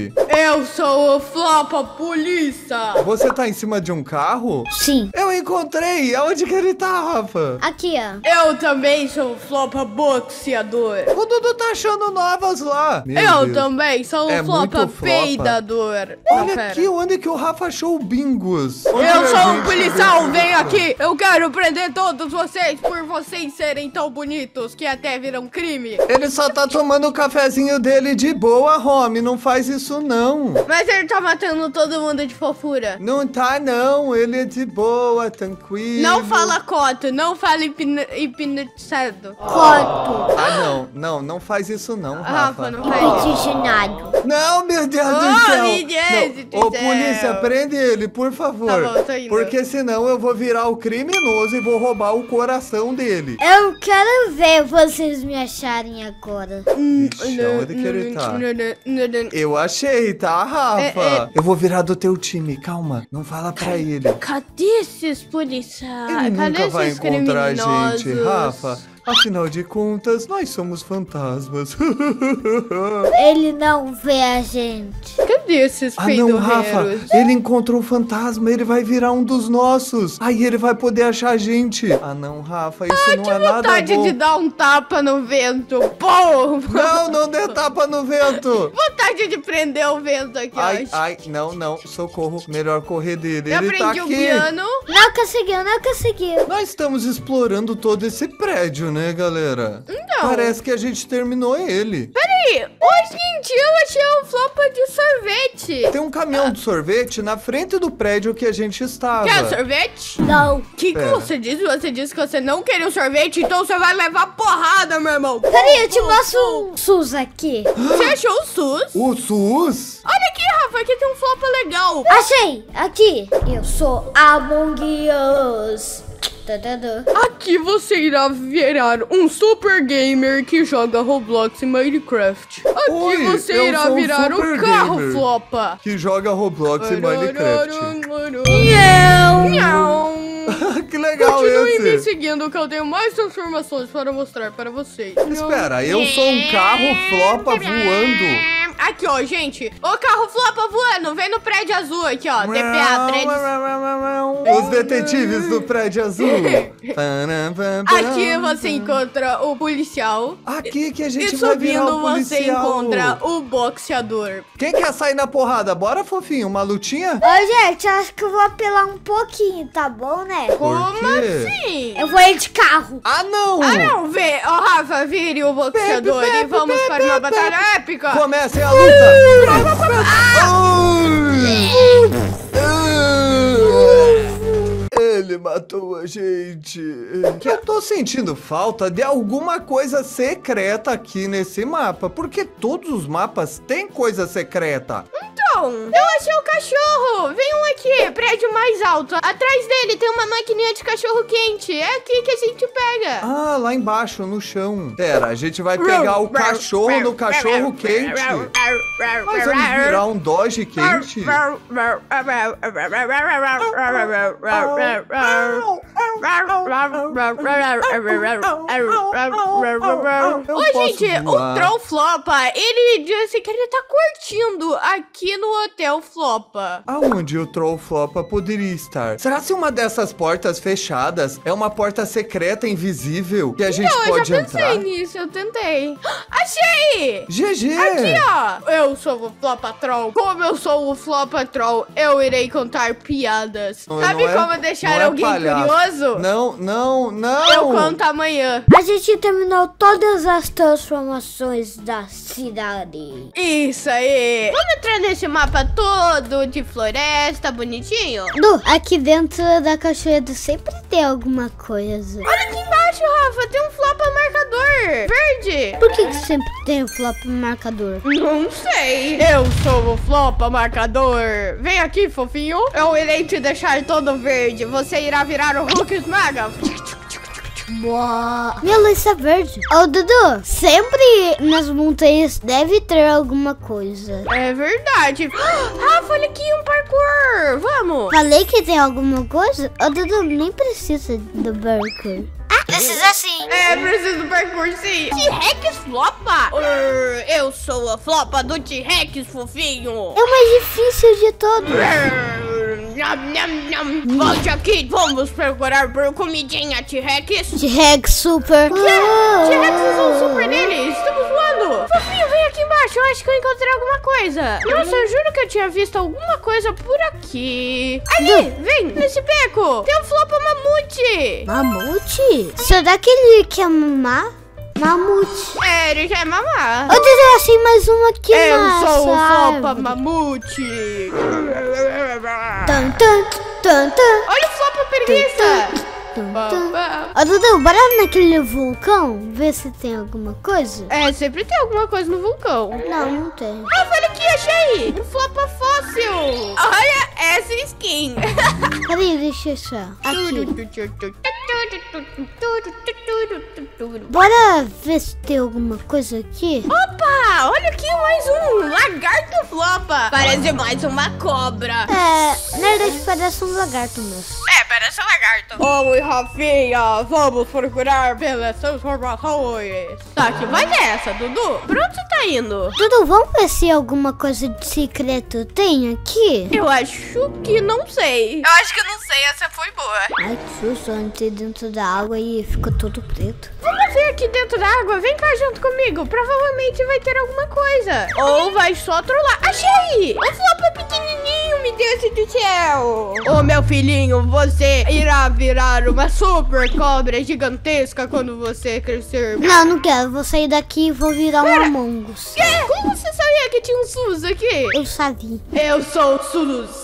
Eu sou o Flopa Polícia. Você tá em cima de um carro? Sim. Eu encontrei! Aonde que ele tá, Rafa? Aqui, ó. Eu também sou o Flopa Boxeador. O Dudu tá achando novas lá. Meu Eu Deus. também sou É o Flopa muito flopa. Peidador. Olha aqui onde que o Rafa achou o Bingos. Onde Eu a sou um gente policial, vê vem Rafa? aqui. Eu quero prender todos vocês por vocês serem tão bonitos que até viram crime. Ele só tá tomando o cafezinho dele de boa, Romy. Não faz isso, não. Mas ele tá matando todo mundo de fofura. Não tá, não. Ele é de boa, tranquilo. Não fala coto, não fala hipnotizado. Coto. Ah, não faz isso, não, Rafa. Rafa, não faz isso. Peticionado. Não, meu Deus do Oh, céu. meu Deus Não. Ô, do céu. polícia, prende ele, por favor. Tá bom, tô indo. Porque senão eu vou virar o criminoso e vou roubar o coração dele. Eu quero ver vocês me acharem agora. Ixi, onde que ele tá? Eu achei, tá, Rafa? Eu vou virar do teu time, calma. Não fala pra ele. Cadê esses policiais? Ele Cadê nunca vai esses encontrar a gente, criminosos? Rafa. Afinal de contas, nós somos fantasmas. Ele não vê a gente. Cadê esses Ah, não, Rafa. peidorreiros? Ele encontrou um fantasma, ele vai virar um dos nossos. Aí ele vai poder achar a gente. Ah, não, Rafa, isso não é nada Vontade bom. de dar um tapa no vento. Pô! Não dê tapa no vento. Vontade de prender o vento aqui, Ai, ó. ai, não, socorro. Melhor correr dele. Eu Ele tá aprendi aqui. o piano. Não conseguiu, não conseguiu. Nós estamos explorando todo esse prédio, né, galera? Então. Parece que a gente terminou ele. Peraí, ô gente, eu achei um flopa de sorvete. Tem um caminhão de sorvete na frente do prédio que a gente estava. Quer sorvete? Não. O que Pera. você disse? Você disse que você não queria um sorvete, então você vai levar porrada, meu irmão. Peraí, eu te mostro um SUS aqui. Você achou o SUS? O SUS? Olha aqui, Rafa, aqui tem um flopa legal. Achei, aqui. Eu sou Among Us. Tadadã. Aqui você irá virar um super gamer que joga Roblox e Minecraft. Aqui Oi, você eu irá sou um virar super um carro gamer. flopa. Que joga Roblox e Minecraft. Miau. Que legal Continue me esse. seguindo que eu tenho mais transformações para mostrar para vocês. Espera, eu sou um carro flopa voando. Aqui, ó, gente. O carro flopa voando. Vem no prédio azul aqui, ó. DPA, prédio. Os detetives do prédio azul. Aqui você encontra o policial. Aqui que a E gente vai virar subindo o você policial. encontra o boxeador. Quem quer sair na porrada? Bora, fofinho, uma lutinha? Ô, gente, acho que eu vou apelar um pouquinho, tá bom, né? Como quê? assim? Eu vou ir de carro. Ah, não! Ah, não, vê. Ó, Rafa, vire o boxeador e vamos para uma batalha épica. Comecem a luta! Ele matou a gente. Eu tô sentindo falta de alguma coisa secreta aqui nesse mapa, porque todos os mapas têm coisa secreta. Então, eu achei o cachorro. Vem um aqui, prédio mais alto. Atrás dele tem uma maquininha de cachorro quente. É aqui que a gente pega. Ah, lá embaixo, no chão. Pera, a gente vai pegar o cachorro no cachorro quente. Nós vamos virar um Dodge quente. Ô, gente, o Troll Flopa, ele disse que ele tá curtindo aqui no Hotel Flopa. Aonde o Troll Flopa poderia estar? Será se uma dessas portas fechadas é uma porta secreta invisível que a gente Não, eu pode já pensei entrar? nisso, eu tentei. Achei! GG! Aqui, ó. Eu sou o Flopa Troll. Como eu sou o Flopa Troll, eu irei contar piadas. Sabe Não é- como deixar não é alguém palhaço. curioso? Não! Eu conto amanhã. A gente terminou todas as transformações da cidade. Isso aí. Vamos entrar nesse mapa todo de floresta, bonitinho? Du, aqui dentro da cachoeira sempre tem alguma coisa. Olha aqui embaixo, Rafa. Tem um Flopa marcador verde. Por que sempre tem o flop marcador? Não sei. Eu sou o Flopa marcador. Vem aqui, fofinho. Eu irei te deixar todo verde. Você irá virar o Hulk Esmaga. Boa. Minha luz é verde. Ô, Dudu, sempre nas montanhas deve ter alguma coisa. É verdade. Rafa, olha aqui um parkour. Vamos. Falei que tem alguma coisa? Ô, Dudu, nem precisa do burger. Ah, Precisa sim. É, preciso do parkour, sim. T-Rex flopa? Eu sou a flopa do T-Rex, fofinho. É o mais difícil de todos. Volte aqui, vamos procurar por comidinha, T-Rex. T-Rex super. T-Rex são super deles, estamos voando. Fofinho, vem aqui embaixo, eu acho que eu encontrei alguma coisa. Nossa, eu juro que eu tinha visto alguma coisa por aqui. Ali, vem, nesse beco. Tem um flopa mamute. Mamute? Será que ele quer mamar? Mamute. É, ele quer mamar. Eu já achei mais uma aqui. Eu sou o flopa árvore. mamute. Tan, tan, tan, tan, Olha o flopa preguiça. tan, tan. Ô, Dudu, bora naquele vulcão ver se tem alguma coisa? É, sempre tem alguma coisa no vulcão. Não, não tem. Ah, olha aqui, achei! Um flopa fóssil! Olha essa skin! Peraí, deixa eu achar. Aqui. Bora ver se tem alguma coisa aqui. Opa! Olha aqui mais um! Lagarto flopa! Parece mais uma cobra. É, na verdade parece um lagarto mesmo. É, parece um lagarto. Oi, Rafinha! Vamos procurar pelas transformações. Tá, que vai nessa, Dudu? Pra onde você tá indo? Dudu, vamos ver se alguma coisa de secreto tem aqui? Eu acho que não sei. Eu acho que não sei, essa foi boa. Ai, que susto, eu entrei dentro da água e ficou todo preto. Vamos ver aqui dentro da água. Vem cá junto comigo. Provavelmente vai ter alguma coisa. Ou vai só trollar. Achei! O flopa pequenininho, meu Deus do céu. Ô, meu filhinho, você irá virar uma super cobra gigantesca quando você crescer. Não, não quero. Vou sair daqui e vou virar um Among Us. Quê? Como você sabia que tinha um SUS aqui? Eu sabia. Eu sou o SUS.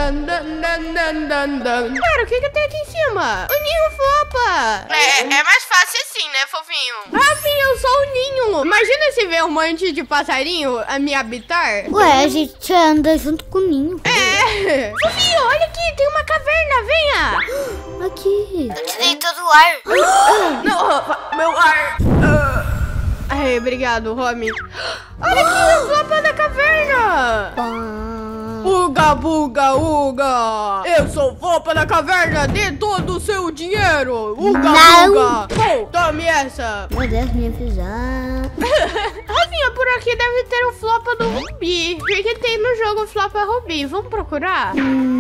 Cara, o que tem aqui em cima? O ninho flopa. É mais fácil assim, né, fofinho? Rafinha, eu sou o ninho. Imagina se ver um monte de passarinho a me habitar. Ué, a gente anda junto com o ninho. É. Fofinho, olha aqui, tem uma caverna, venha. Aqui. Eu tirei todo o ar. Não, meu ar. Ai, obrigado, Romy. Olha aqui, o flopa da caverna. Pá. Uga, buga, uga! Eu sou Flopa da caverna, dê todo o seu dinheiro! Uga, Não. buga! Bom, tome essa! Meu Deus, me avisar. Rafinha, por aqui deve ter o Flopa do Rubi. Porque tem no jogo o Flopa Rubi. Vamos procurar?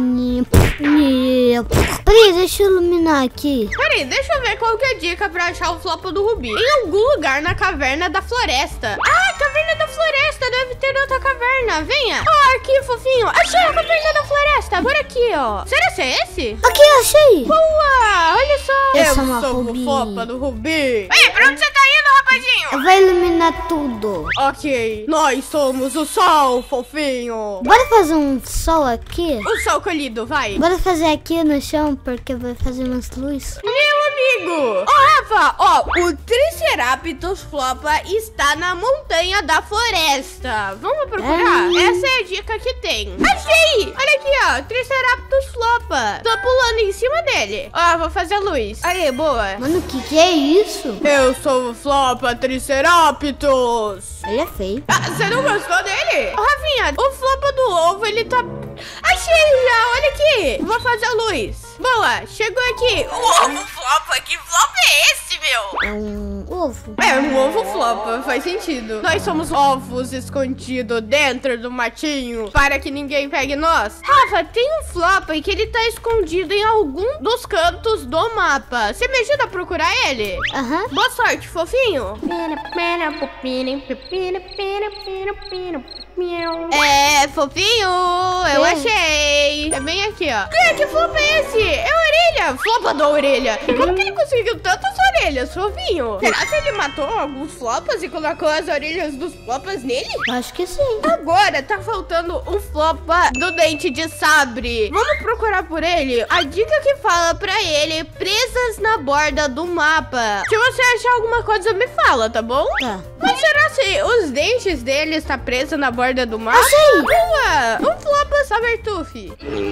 Peraí, deixa eu iluminar aqui. Peraí, deixa eu ver qual que é a dica pra achar o Flopa do Rubi. Em algum lugar na caverna da floresta. Ah, caverna da floresta! Deve ter outra caverna. Venha! Ó, aqui, fofinho. Achei a caverna da floresta. Por aqui, ó. Será que é esse? Aqui, achei. Boa! Olha só! Eu Eu sou uma sou Rubi. o Flopa do Rubi. Ei, pra onde você tá indo, rapazinho? Eu vou iluminar tudo. Ok, nós somos o sol, fofinho. Bora fazer um sol aqui? O sol colhido, vai. Bora fazer aqui no chão, porque vai fazer umas luzes. Meu amigo! Ó, Rafa, ó, o Triceratops flopa está na montanha da floresta. Vamos procurar? Essa é a dica que tem. Achei! Olha aqui, ó, Triceratops flopa. Tô pulando em cima dele. Ó, vou fazer a luz. Aí, boa. Mano, o que é isso? Eu sou o Flopa Triceratops. Ele é feio. Ah, você não gostou dele? Ô, Rafinha, o Flopa do ovo, ele tá... Achei já, olha aqui. Vou fazer a luz. Boa, chegou aqui. O ovo Flopa, que Flopa é esse, meu? É um ovo. É, um ovo Flopa, faz sentido. Nós somos ovos escondidos dentro do matinho para que ninguém pegue nós. Rafa, tem um Flopa que ele tá escondido em algum dos cantos do mapa. Você me ajuda a procurar ele? Aham. Boa sorte, fofinho. É, fofinho, eu achei. É bem aqui, ó. Que flopa é esse? É a orelha, flopa da orelha. Como que ele conseguiu tantas orelhas, fofinho? Será que ele matou alguns flopas e colocou as orelhas dos flopas nele? Acho que sim. Agora tá faltando um flopa do dente de sabre. Vamos procurar por ele? A dica que fala pra ele, presas na borda do mapa. Se você achar alguma coisa, me fala, tá bom? Tá. Mas será que os dentes dele está preso na borda do mapa? Achei. Boa! Um flopa saber, Tufi.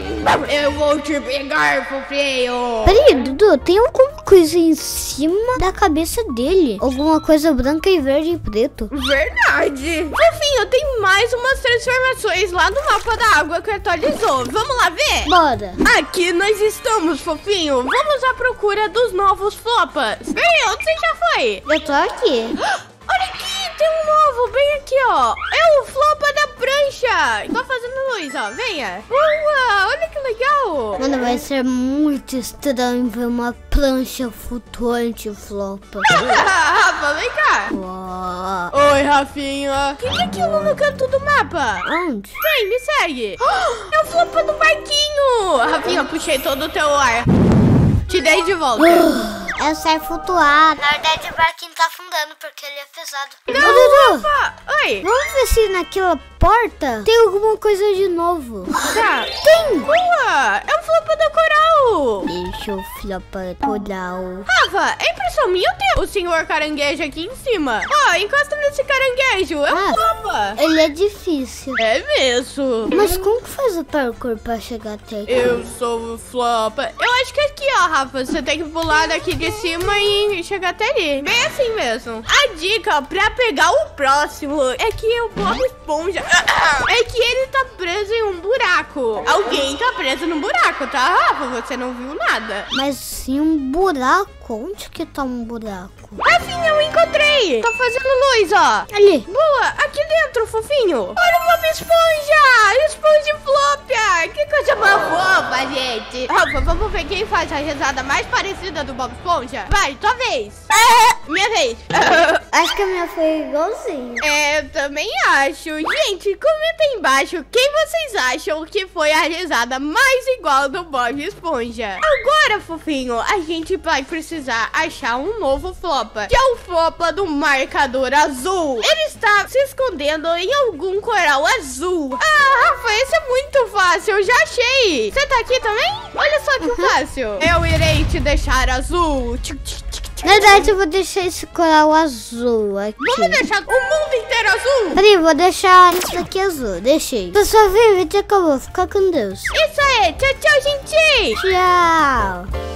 Eu vou te pegar, fofinho. Peraí, Dudu, tem alguma coisa em cima da cabeça dele. Alguma coisa branca e verde e preto. Verdade. Fofinho, tem mais umas transformações lá no mapa da água que atualizou. Vamos lá ver? Bora. Aqui nós estamos, fofinho. Vamos à procura dos novos flopas. Peraí, onde você já foi? Eu tô aqui. Olha aqui, tem um novo, bem aqui, ó. É o flopa da prancha. Tô fazendo luz, ó, venha. Boa, olha que legal. Mano, vai ser muito estranho ver uma prancha flutuante flopa. Rafa, vem cá. Uau. Oi, Rafinha. O que é aquilo no canto do mapa? Onde? Vem, me segue. É o flopa do barquinho. Rafinha, puxei todo o teu ar. Te dei de volta. É sai flutuar. Na verdade, o barquinho tá afundando porque ele é pesado. Não, Ô, Dudu, Rafa. Oi. vamos ver se naquela porta tem alguma coisa de novo. Tá. Tem! Boa. É o flopa do coral. Deixa eu flopar coral. Rafa, é impressão minha ou tem o senhor caranguejo aqui em cima? Ó, encosta nesse caranguejo. É um flopa. Ele é difícil. É mesmo. Mas como que faz o parkour pra chegar até aqui? Eu sou o flopa. Eu acho que aqui, ó, Rafa. Você tem que pular daqui de cima e chegar até ali. Bem assim mesmo. A dica pra pegar o próximo é que o Bob Esponja... É que ele tá preso em um buraco. Alguém tá preso num buraco, tá, Rafa? Você não viu nada. Mas sim um buraco. Onde que tá um buraco? Rafinha, eu encontrei. Tá fazendo luz, ó. Ali. Boa, aqui dentro, fofinho. Olha o Bob Esponja. Esponja Flopia. Que coisa mais fofa, gente. Rafa, vamos ver quem faz a risada mais parecida do Bob Esponja. Vai, tua vez. Minha vez. Acho que a minha foi igualzinha. É, eu também acho. Gente, comenta aí embaixo quem vocês acham que foi a risada mais igual do Bob Esponja. Agora, fofinho, a gente vai precisar achar um novo flopa, que é o flopa do marcador azul. Ele está se escondendo em algum coral azul. Ah, Rafa, esse é muito fácil, eu já achei. Você tá aqui também? Olha só que fácil. Eu irei te deixar azul. Na verdade, eu vou deixar esse coral azul aqui. Vamos deixar o mundo inteiro azul? Peraí, vou deixar isso daqui azul. Deixei. Pessoal, o vídeo acabou. Fica com Deus. Isso aí, tchau, tchau, gente. Tchau.